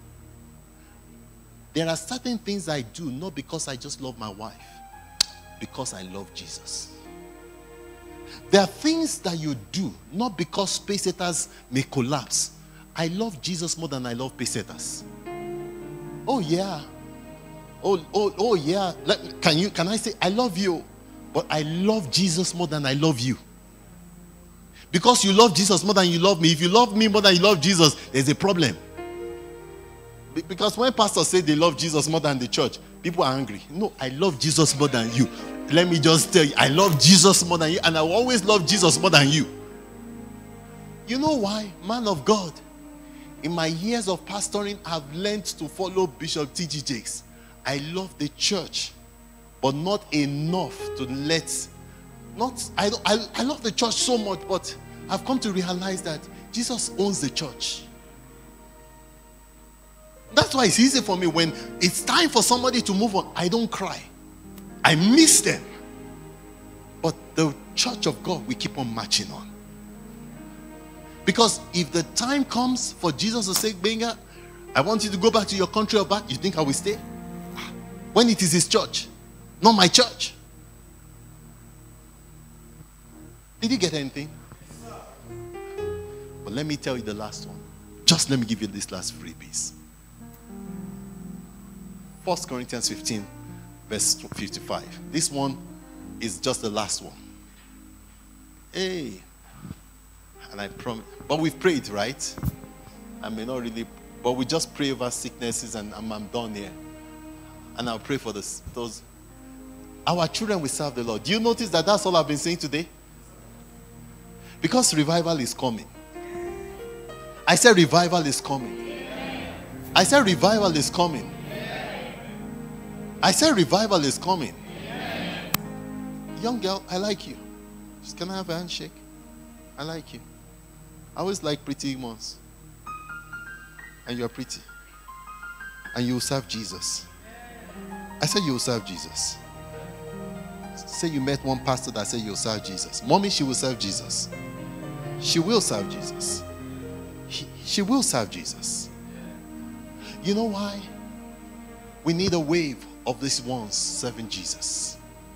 there are certain things I do not because I just love my wife, because I love Jesus. There are things that you do not because Pacesetters may collapse. I love Jesus more than I love Pacesetters. Oh yeah. Oh, oh, oh yeah. Let, can you? Can I say I love you, but I love Jesus more than I love you? Because you love Jesus more than you love me. If you love me more than you love Jesus, there's a problem. Because when pastors say they love Jesus more than the church, people are angry. No, I love Jesus more than you. Let me just tell you, I love Jesus more than you, and I will always love Jesus more than you. You know why? Man of God, in my years of pastoring, I've learned to follow Bishop T G Jakes. I love the church, but not enough to let, not, I, I, I love the church so much, but I've come to realize that Jesus owns the church. That's why it's easy for me when it's time for somebody to move on. I don't cry. I miss them. But the church of God, we keep on marching on. Because if the time comes for Jesus to say, Benga, I want you to go back to your country or back, you think I will stay? When it is his church, not my church. Did you get anything? But let me tell you the last one. Just let me give you this last freebies. First Corinthians fifteen, verse fifty-five. This one is just the last one. Hey. And I promise. But we've prayed, right? I may not really, but we just pray over sicknesses and I'm, I'm done here. And I'll pray for this, those. Our children will serve the Lord. Do you notice that that's all I've been saying today? Because revival is coming. I said revival is coming. I said revival is coming. I said revival is coming. Young girl, I like you. Just, can I have a handshake? I like you. I always like pretty ones. And you're pretty. And you will serve Jesus. I said you will serve Jesus. Say you met one pastor that said you'll serve Jesus. Mommy, she will serve Jesus. She will serve Jesus. He, she will serve Jesus. You know why? We need a wave of these ones serving Jesus.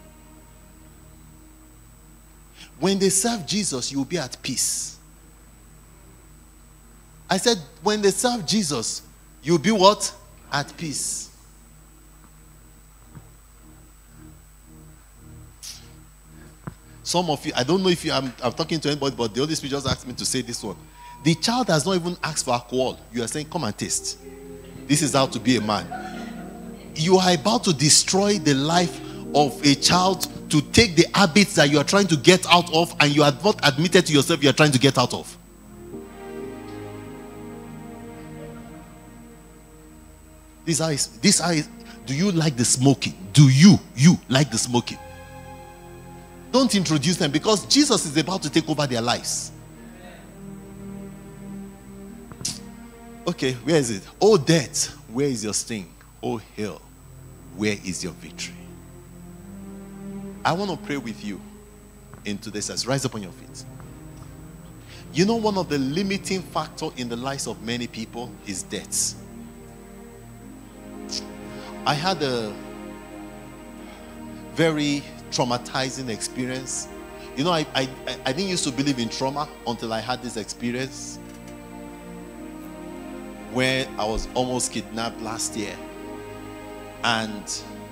When they serve Jesus, you'll be at peace. I said, when they serve Jesus, you'll be what? At peace. Some of you, I don't know if you, I'm, I'm talking to anybody, but the Holy Spirit just asked me to say this one. The child has not even asked for alcohol. You are saying, come and taste. This is how to be a man. You are about to destroy the life of a child to take the habits that you are trying to get out of, and you have not admitted to yourself you are trying to get out of. This eyes, this eyes, do you like the smoking? Do you, you like the smoking? Don't introduce them, because Jesus is about to take over their lives. Okay, where is it? Oh death, where is your sting? Oh hell, where is your victory? I want to pray with you in today's service. Rise up on your feet. You know, one of the limiting factors in the lives of many people is death. I had a very traumatizing experience. You know, I, I, I didn't used to believe in trauma until I had this experience where I was almost kidnapped last year. And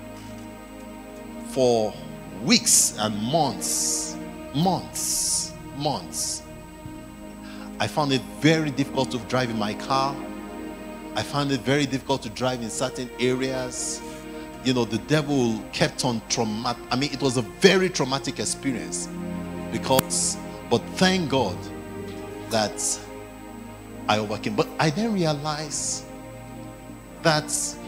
for weeks and months, months, months, I found it very difficult to drive in my car. I found it very difficult to drive in certain areas. You know, the devil kept on traumatic. I mean, it was a very traumatic experience because, but thank God that I overcame. But I then realized that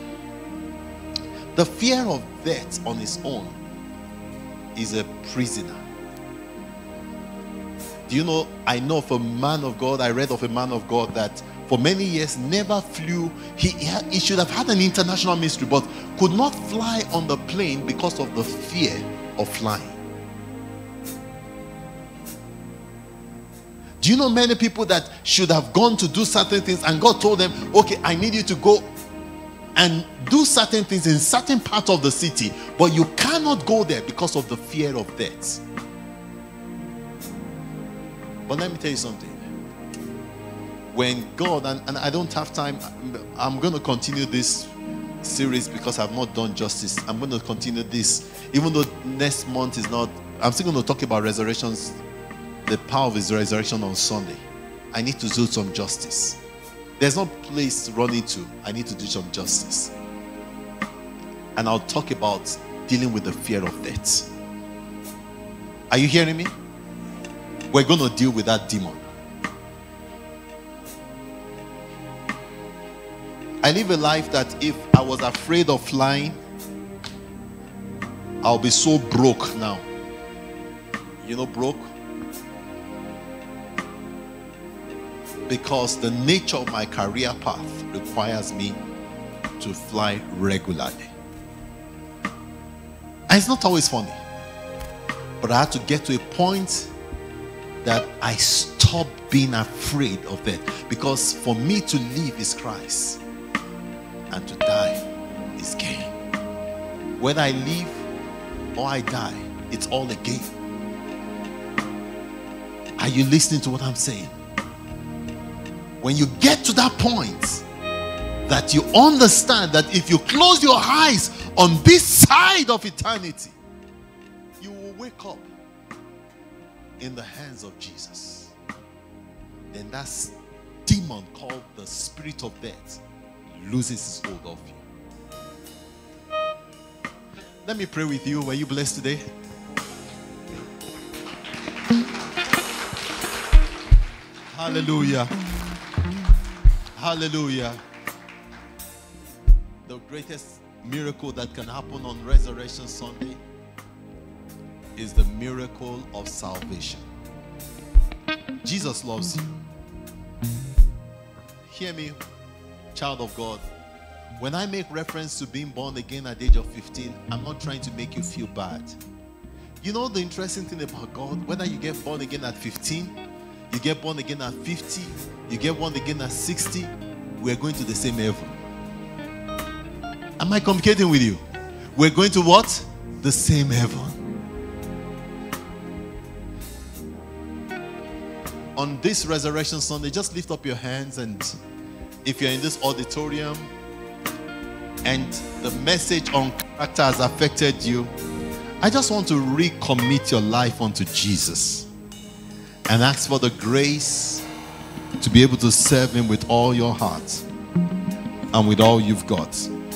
the fear of death on its own is a prisoner. Do you know, I know of a man of God, I read of a man of God that for many years never flew. He, he, had, he should have had an international ministry, but could not fly on the plane because of the fear of flying. Do you know many people that should have gone to do certain things and God told them, okay, I need you to go and do certain things in certain parts of the city, but you cannot go there because of the fear of death. But let me tell you something. When God, and, and I don't have time, I'm going to continue this series because I've not done justice. I'm going to continue this, even though next month is not, I'm still going to talk about resurrections, the power of his resurrection on Sunday. I need to do some justice. There's no place to run into. I need to do some justice. And I'll talk about dealing with the fear of death. Are you hearing me? We're going to deal with that demon. I live a life that if I was afraid of flying, I'll be so broke now. You know, broke? Because the nature of my career path requires me to fly regularly. And it's not always funny. But I had to get to a point that I stopped being afraid of death. Because for me to live is Christ, and to die is gain. Whether I live or I die, it's all a gain. Are you listening to what I'm saying? When you get to that point that you understand that if you close your eyes on this side of eternity, you will wake up in the hands of Jesus. Then that demon called the spirit of death loses his hold of you. Let me pray with you. Were you blessed today? Hallelujah. Hallelujah. The greatest miracle that can happen on Resurrection Sunday is the miracle of salvation. Jesus loves you. Hear me, child of God. When I make reference to being born again at the age of fifteen, I'm not trying to make you feel bad. You know the interesting thing about God, whether you get born again at fifteen, you get born again at fifty, you get born again at sixty, we're going to the same heaven. Am I communicating with you? We're going to what? The same heaven. On this Resurrection Sunday, just lift up your hands, and if you're in this auditorium and the message on character has affected you, I just want to recommit your life unto Jesus and ask for the grace to be able to serve him with all your heart and with all you've got.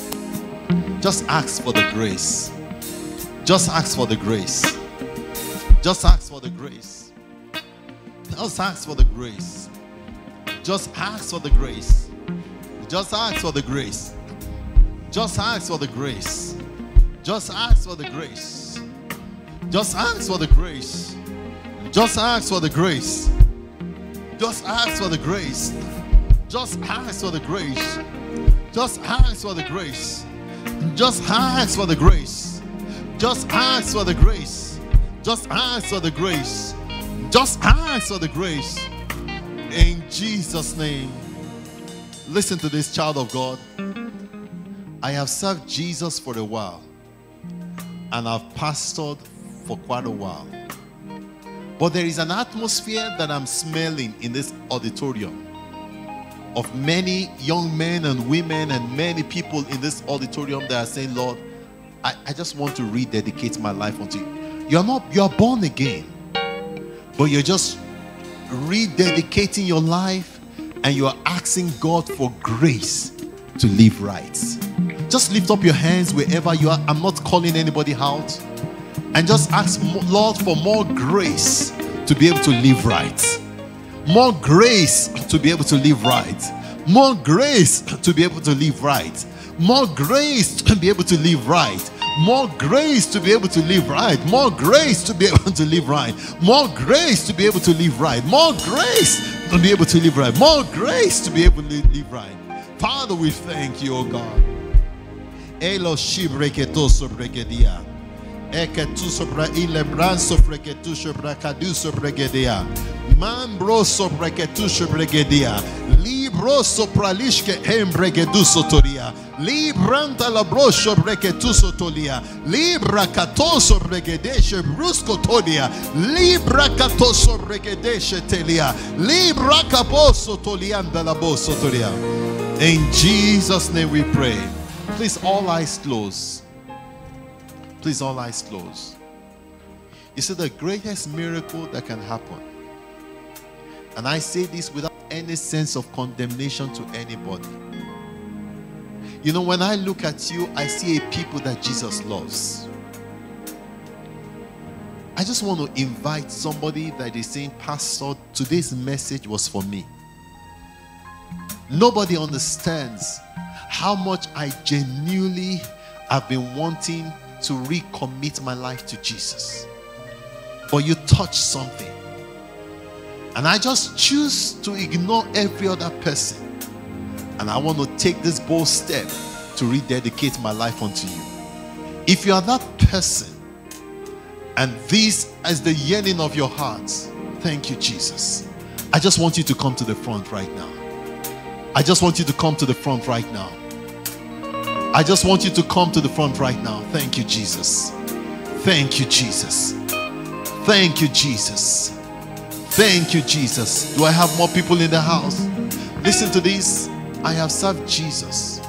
Just ask for the grace. Just ask for the grace. Just ask for the grace. Just ask for the grace. Just ask for the grace. Just ask for the grace. Just ask for the grace. Just ask for the grace. Just ask for the grace. Just ask for the grace. Just ask for the grace. Just ask for the grace. Just ask for the grace. Just ask for the grace. Just ask for the grace. Just ask for the grace. Just ask for the grace. In Jesus' name. Listen to this, child of God. I have served Jesus for a while, and I've pastored for quite a while. But there is an atmosphere that I'm smelling in this auditorium of many young men and women and many people in this auditorium that are saying, Lord, I, I just want to rededicate my life unto you. You're not, you're born again, but you're just rededicating your life and you're asking God for grace to live right. Just lift up your hands wherever you are. I'm not calling anybody out. And just ask, Lord, for more grace to be able to live right. More grace to be able to live right. More grace to be able to live right. More grace to be able to live right. More grace to be able to live right. More grace to be able to live right. More grace to be able to live right. More grace to be able to live right. More grace to be able to live right. Father, we thank you, oh God. Elo shibreketo sobregedia. Eketu sobra ilebran sobreketu sobrakadu sobregedia. Mambro sobreketu sobregedia. Libro sopralishke embregedu sotoria. Libranta labro sobreketu sotolia. Libra kato sobregedeshe brusko tolia. Libra kato sobregedeshe telia. Libra kapo sotolianda labo sotoria. In Jesus' name we pray. Please, all eyes closed. Please, all eyes closed. You see, the greatest miracle that can happen, and I say this without any sense of condemnation to anybody. You know, when I look at you, I see a people that Jesus loves. I just want to invite somebody that is saying, Pastor, today's message was for me. Nobody understands how much I genuinely have been wanting to recommit my life to Jesus. But you touch something. And I just choose to ignore every other person. And I want to take this bold step to rededicate my life unto you. If you are that person, and this is the yearning of your heart, thank you, Jesus. I just want you to come to the front right now. I just want you to come to the front right now. I just want you to come to the front right now. Thank you, Jesus. Thank you, Jesus. Thank you, Jesus. Thank you, Jesus. Do I have more people in the house? Listen to this. I have served Jesus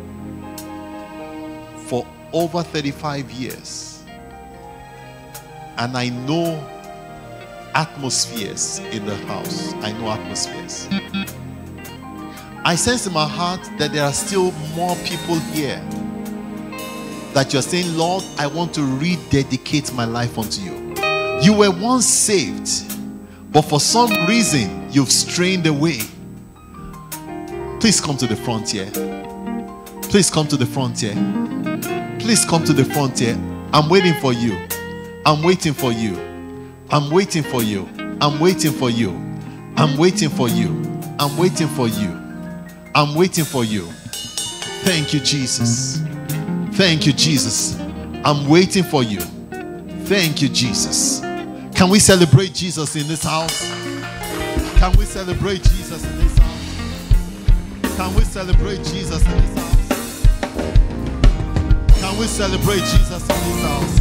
for over thirty-five years. And I know atmospheres in the house. I know atmospheres. I sense in my heart that there are still more people here that you're saying, Lord, I want to rededicate my life unto you. You were once saved, but for some reason you've strayed away. Please come to the front here. Please come to the front here. Please come to the front here. I'm waiting for you. I'm waiting for you. I'm waiting for you. I'm waiting for you. I'm waiting for you. I'm waiting for you. I'm waiting for you. Thank you, Jesus. Thank you, Jesus. I'm waiting for you. Thank you, Jesus. Can we celebrate Jesus in this house? Can we celebrate Jesus in this house? Can we celebrate Jesus in this house? Can we celebrate Jesus in this house?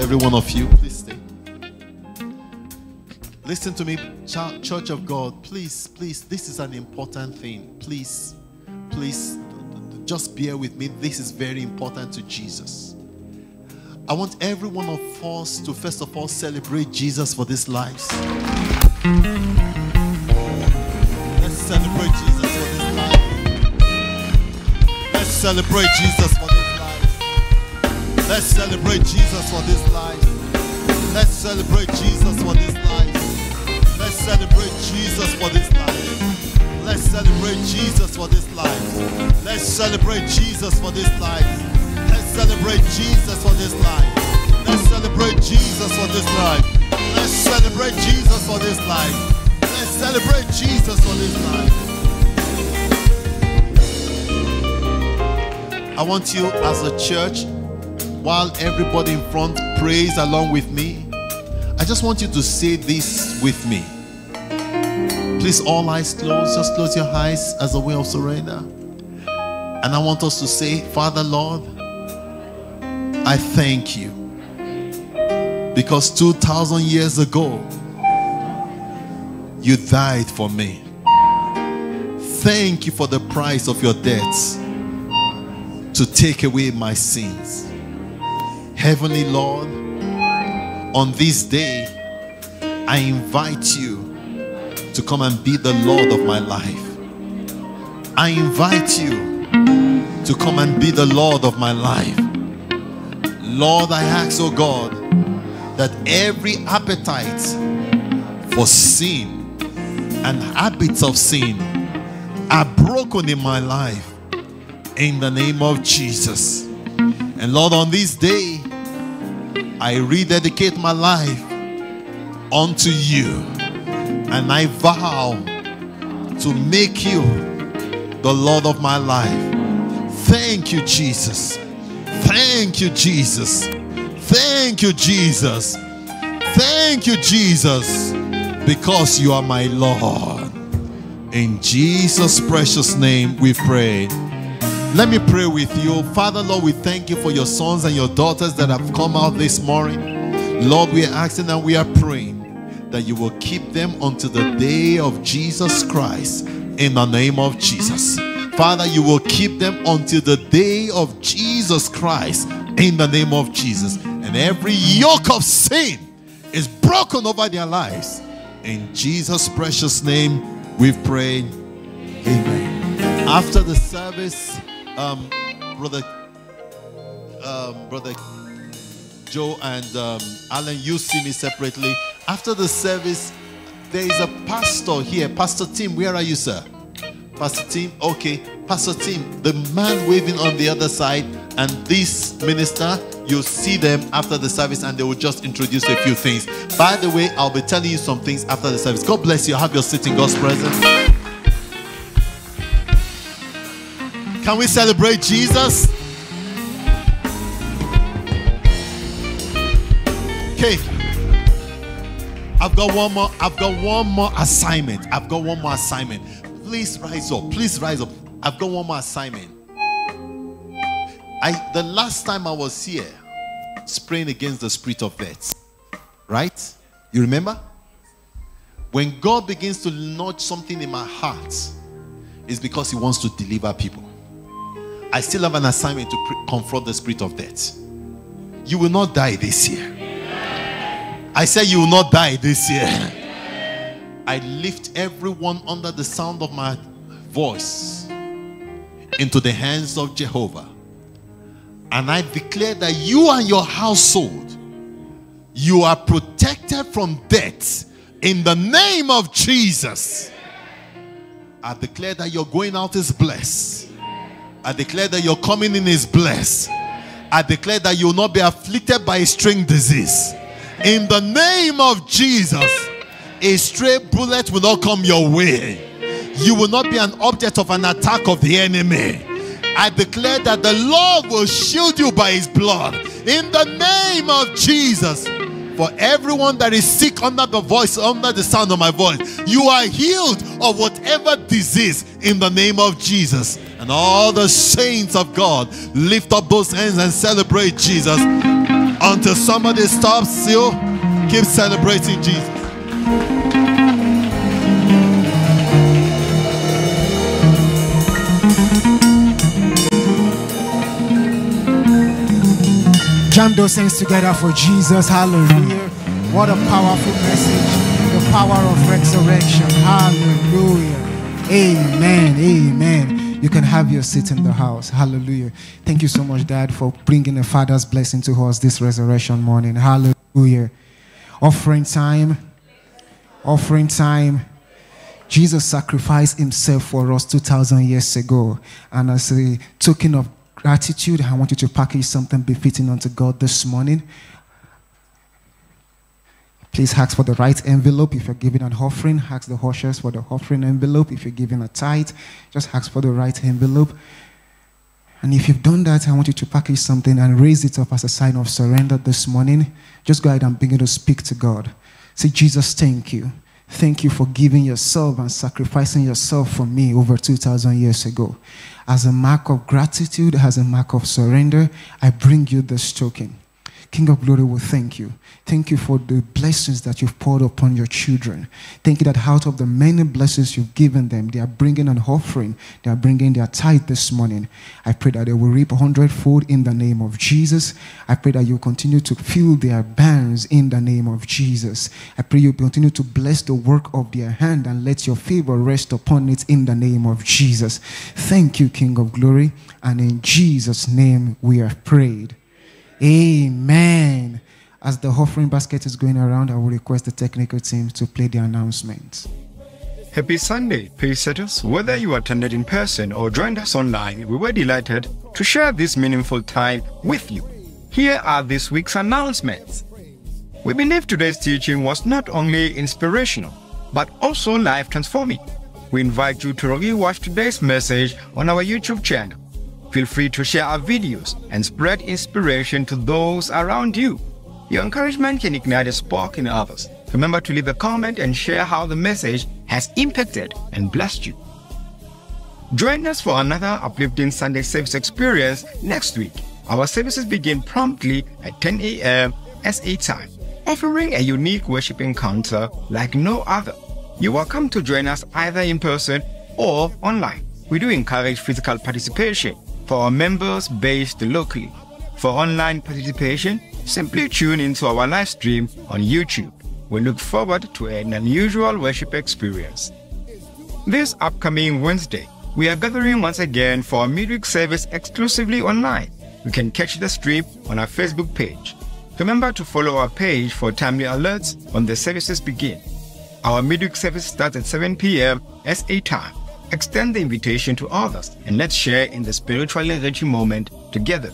every one of you. Please stay. Listen to me, Church of God. Please, please, this is an important thing. Please, please, just bear with me. This is very important to Jesus. I want every one of us to first of all celebrate Jesus for these lives. Let's celebrate Jesus for this life. Let's celebrate Jesus for this life. Let's celebrate Jesus for this life. Let's celebrate Jesus for this life. Let's celebrate Jesus for this life. Let's celebrate Jesus for this life. Let's celebrate Jesus for this life. Let's celebrate Jesus for this life. Let's celebrate Jesus for this life. Let's celebrate Jesus for this life. Let's celebrate Jesus for this life. I want you as a church, while everybody in front prays along with me, I just want you to say this with me. Please, all eyes closed. Just close your eyes as a way of surrender. And I want us to say, Father, Lord, I thank you. Because two thousand years ago, you died for me. Thank you for the price of your death to take away my sins. Heavenly Lord, on this day, I invite you to come and be the Lord of my life. I invite you to come and be the Lord of my life. Lord, I ask, oh God, that every appetite for sin and habits of sin are broken in my life in the name of Jesus. And Lord, on this day, I rededicate my life unto you, and I vow to make you the Lord of my life. Thank you, Jesus. Thank you, Jesus. Thank you, Jesus. Thank you, Jesus, because you are my Lord. In Jesus' precious name we pray. Let me pray with you. Father, Lord, we thank you for your sons and your daughters that have come out this morning. Lord, we are asking and we are praying that you will keep them until the day of Jesus Christ, in the name of Jesus. Father, you will keep them until the day of Jesus Christ, in the name of Jesus. And every yoke of sin is broken over their lives. In Jesus' precious name we've prayed. Amen. After the service, um, brother, um, brother Joe and um, Alan, you see me separately. After the service, there is a pastor here. Pastor Tim, where are you, sir? Pastor Tim, okay. Pastor Tim, the man waving on the other side, and this minister, you'll see them after the service and they will just introduce a few things. By the way, I'll be telling you some things after the service. God bless you. Have your seat in God's presence. Can we celebrate Jesus? Okay. I've got one more. I've got one more assignment. I've got one more assignment. Please rise up. Please rise up. I've got one more assignment. I the last time I was here, praying against the spirit of death, right? You remember? When God begins to nudge something in my heart, it's because He wants to deliver people. I still have an assignment to pre- confront the spirit of death. You will not die this year. I said you will not die this year. I lift everyone under the sound of my voice into the hands of Jehovah. And I declare that you and your household, you are protected from death in the name of Jesus. I declare that your going out is blessed. I declare that your coming in is blessed. I declare that you will not be afflicted by a string disease. In the name of Jesus, a stray bullet will not come your way. You will not be an object of an attack of the enemy. I declare that the Lord will shield you by His blood. In the name of Jesus. For everyone that is sick under the voice, under the sound of my voice, you are healed of whatever disease in the name of Jesus. And all the saints of God lift up those hands and celebrate Jesus. Until somebody stops you, keep celebrating Jesus.
Jam those things together for Jesus. Hallelujah. What a powerful message. The power of resurrection. Hallelujah. Amen. Amen. You can have your seat in the house. Hallelujah. Thank you so much, Dad, for bringing a Father's blessing to us this resurrection morning. Hallelujah. Offering time. Offering time. Jesus sacrificed himself for us two thousand years ago. And as a token of gratitude, I want you to package something befitting unto God this morning. Please ask for the right envelope. If you're giving an offering, ask the ushers for the offering envelope. If you're giving a tithe, just ask for the right envelope. And if you've done that, I want you to package something and raise it up as a sign of surrender this morning. Just go ahead and begin to speak to God. Say, Jesus, thank you. Thank you for giving yourself and sacrificing yourself for me over two thousand years ago. As a mark of gratitude, as a mark of surrender, I bring you this token. King of glory, will thank you. Thank you for the blessings that you've poured upon your children. Thank you that out of the many blessings you've given them, they are bringing an offering. They are bringing their tithe this morning. I pray that they will reap a hundredfold in the name of Jesus. I pray that you continue to fill their barns in the name of Jesus. I pray you continue to bless the work of their hand and let your favor rest upon it in the name of Jesus. Thank you, King of glory. And in Jesus' name we have prayed. Amen. As the offering basket is going around, I will request the technical team to play the announcements.
Happy Sunday, Pacesetters. Whether you attended in person or joined us online, we were delighted to share this meaningful time with you. Here are this week's announcements. We believe today's teaching was not only inspirational, but also life-transforming. We invite you to rewatch today's message on our YouTube channel. Feel free to share our videos and spread inspiration to those around you. Your encouragement can ignite a spark in others. Remember to leave a comment and share how the message has impacted and blessed you. Join us for another uplifting Sunday service experience next week. Our services begin promptly at ten a m S A time, offering a unique worship encounter like no other. You're welcome to join us either in person or online. We do encourage physical participation for our members based locally. For online participation, simply tune into our live stream on YouTube. We look forward to an unusual worship experience. This upcoming Wednesday, we are gathering once again for a midweek service exclusively online. You can catch the stream on our Facebook page. Remember to follow our page for timely alerts when the services begin. Our midweek service starts at seven p m S A time. Extend the invitation to others and let's share in the spiritually enriching moment together.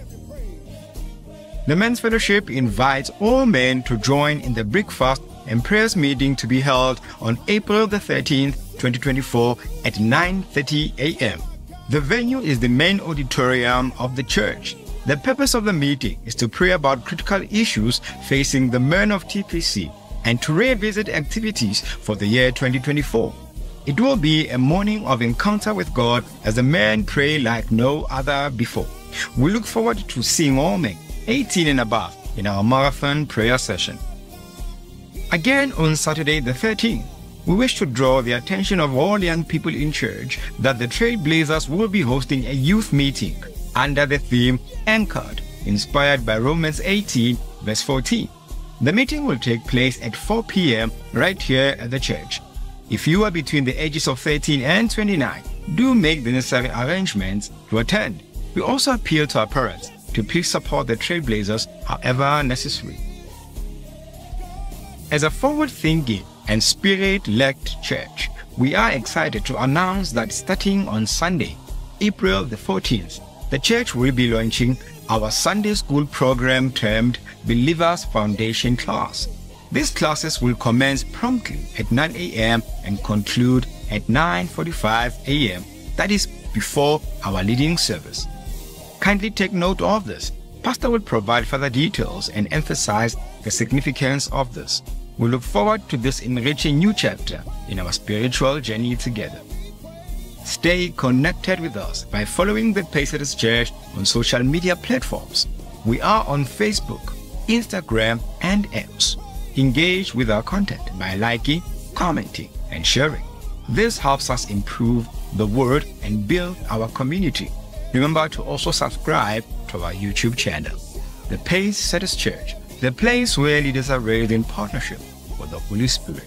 The Men's Fellowship invites all men to join in the breakfast and prayers meeting to be held on April the thirteenth, twenty twenty-four at nine thirty a m The venue is the main auditorium of the church. The purpose of the meeting is to pray about critical issues facing the men of T P C and to revisit activities for the year twenty twenty-four. It will be a morning of encounter with God as the men pray like no other before. We look forward to seeing all men, eighteen and above, in our marathon prayer session. Again on Saturday the thirteenth, we wish to draw the attention of all young people in church that the Trailblazers will be hosting a youth meeting under the theme Anchored, inspired by Romans eighteen verse fourteen. The meeting will take place at four p m right here at the church. If you are between the ages of thirteen and twenty-nine, do make the necessary arrangements to attend. We also appeal to our parents to please support the Trailblazers however necessary. As a forward-thinking and spirit-led church, we are excited to announce that starting on Sunday, April the fourteenth, the church will be launching our Sunday school program termed Believers Foundation Class. These classes will commence promptly at nine a m and conclude at nine forty-five a m That is before our leading service. Kindly take note of this. Pastor will provide further details and emphasize the significance of this. We look forward to this enriching new chapter in our spiritual journey together. Stay connected with us by following the Pacesetters Church on social media platforms.
We are on Facebook, Instagram, and X. Engage with our content by liking, commenting, and sharing. This helps us improve the word and build our community. Remember to also subscribe to our YouTube channel, the Pacesetters Church, the place where leaders are raised in partnership with the Holy Spirit.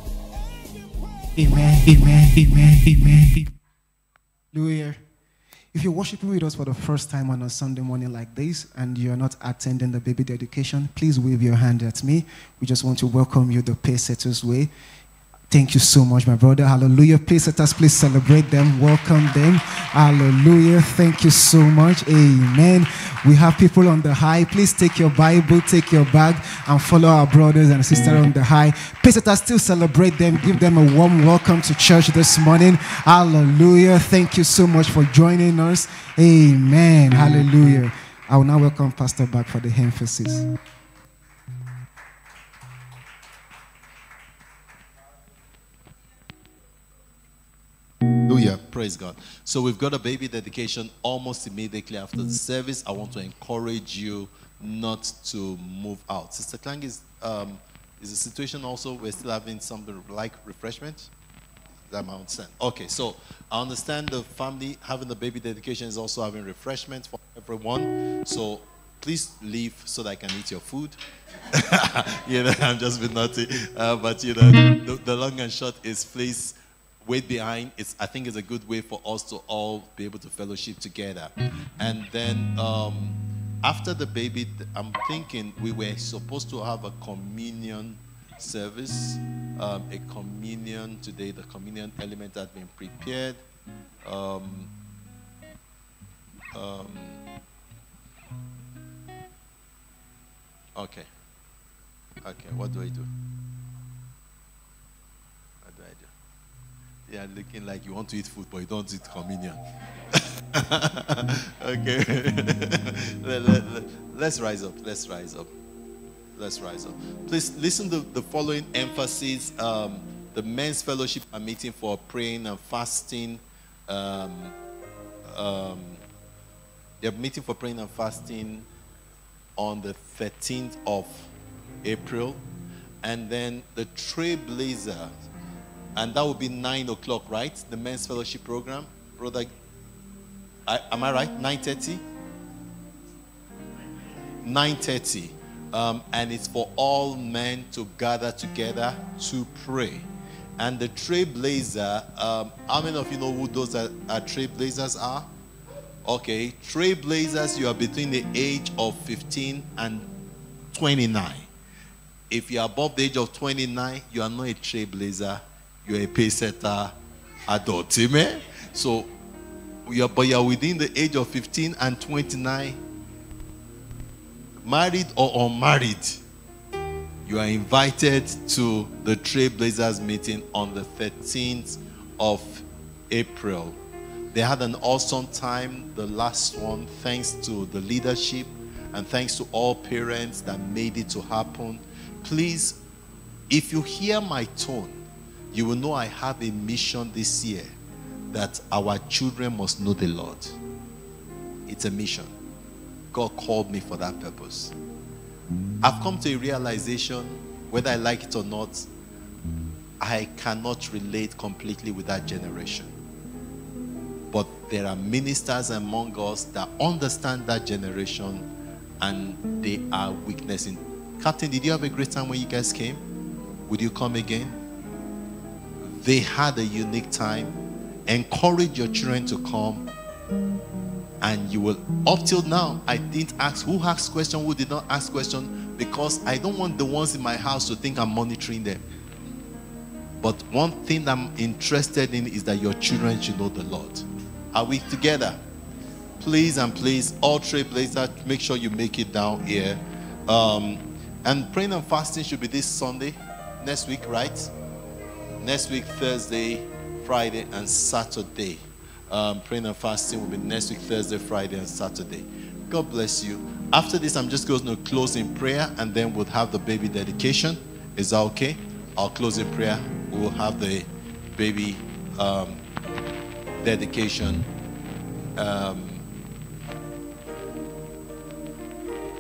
Amen, amen, amen, amen. Hallelujah. If you're worshiping with us for the first time on a Sunday morning like this and you're not attending the baby dedication, please wave your hand at me. We just want to welcome you the Pacesetters way. Thank you so much, my brother. Hallelujah. Pacesetters, please celebrate them. Welcome them. Hallelujah. Thank you so much. Amen. We have people on the high. Please take your Bible, take your bag, and follow our brothers and sisters on the high. Pacesetters, still celebrate them. Give them a warm welcome to church this morning. Hallelujah. Thank you so much for joining us. Amen. Hallelujah. I will now welcome Pastor back for the emphasis.
Hallelujah. Praise God. So we've got a baby dedication almost immediately after the service. I want to encourage you not to move out. Sister Klang, is um, is the situation also we're still having something like refreshment? That my understand. Okay, so I understand the family having the baby dedication is also having refreshment for everyone. So please leave so that I can eat your food. You know, I'm just being naughty. Uh, but you know, the, the long and short is please wait behind. It's, I think it's a good way for us to all be able to fellowship together. And then um, after the baby, I'm thinking we were supposed to have a communion service, um, a communion today. The communion element has been prepared. Um, um, okay. Okay, what do I do? What do I do? Yeah, looking like you want to eat food, but you don't eat communion. Okay. let, let, let, let's rise up. Let's rise up. Let's rise up. Please listen to the following emphasis. Um, the men's fellowship are meeting for praying and fasting. Um, um, they're meeting for praying and fasting on the thirteenth of April. And then the Trailblazer, and that will be nine o'clock, right? The men's fellowship program. Brother, I, am I right? nine thirty? nine thirty. Um, and it's for all men to gather together to pray. And the Trailblazer, um, how many of you know who those are, are Trailblazers are? Okay, Trailblazers, you are between the age of fifteen and twenty-nine. If you are above the age of twenty-nine, you are not a Trailblazer. You're a Pacesetter adult. Amen? So, you are, but you are within the age of fifteen and twenty-nine, married or unmarried, you are invited to the Trailblazers meeting on the thirteenth of April. They had an awesome time, the last one, thanks to the leadership and thanks to all parents that made it to happen. Please, if you hear my tone, you will know I have a mission this year that our children must know the Lord. It's a mission. God called me for that purpose. I've come to a realization, whether I like it or not, I cannot relate completely with that generation. But there are ministers among us that understand that generation and they are witnessing. Captain, did you have a great time when you guys came? Would you come again? They had a unique time. Encourage your children to come. And you will, up till now, I didn't ask who asked question, who did not ask question, because I don't want the ones in my house to think I'm monitoring them. But one thing I'm interested in is that your children should know the Lord. Are we together? Please and please, all Trailblazers, make sure you make it down here. Um, and praying and fasting should be this Sunday, next week, right? Next week, Thursday, Friday, and Saturday. Um, praying and fasting will be next week, Thursday, Friday, and Saturday. God bless you. After this, I'm just going to close in prayer, and then we'll have the baby dedication. Is that okay? I'll close in prayer. We'll have the baby um, dedication. Um,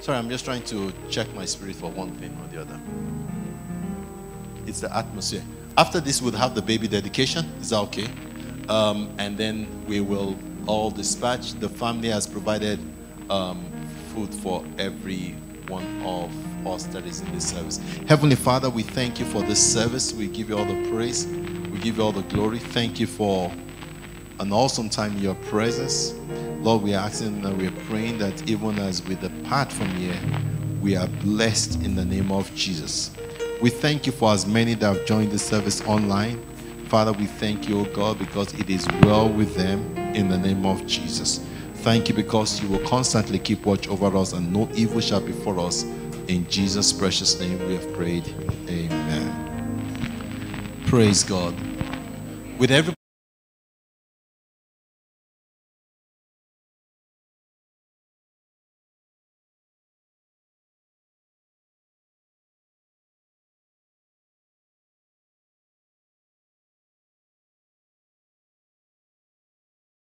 Sorry, I'm just trying to check my spirit for one thing or the other. It's the atmosphere. After this, we'll have the baby dedication. Is that okay? Um, and then we will all dispatch. The family has provided um, food for every one of us that is in this service. Heavenly Father, we thank you for this service. We give you all the praise. We give you all the glory. Thank you for an awesome time in your presence. Lord, we are asking and we are praying that even as we depart from here, we are blessed in the name of Jesus. We thank you for as many that have joined the service online. Father, we thank you, O God, because it is well with them in the name of Jesus. Thank you because you will constantly keep watch over us and no evil shall befall us. In Jesus' precious name we have prayed. Amen. Praise God. With every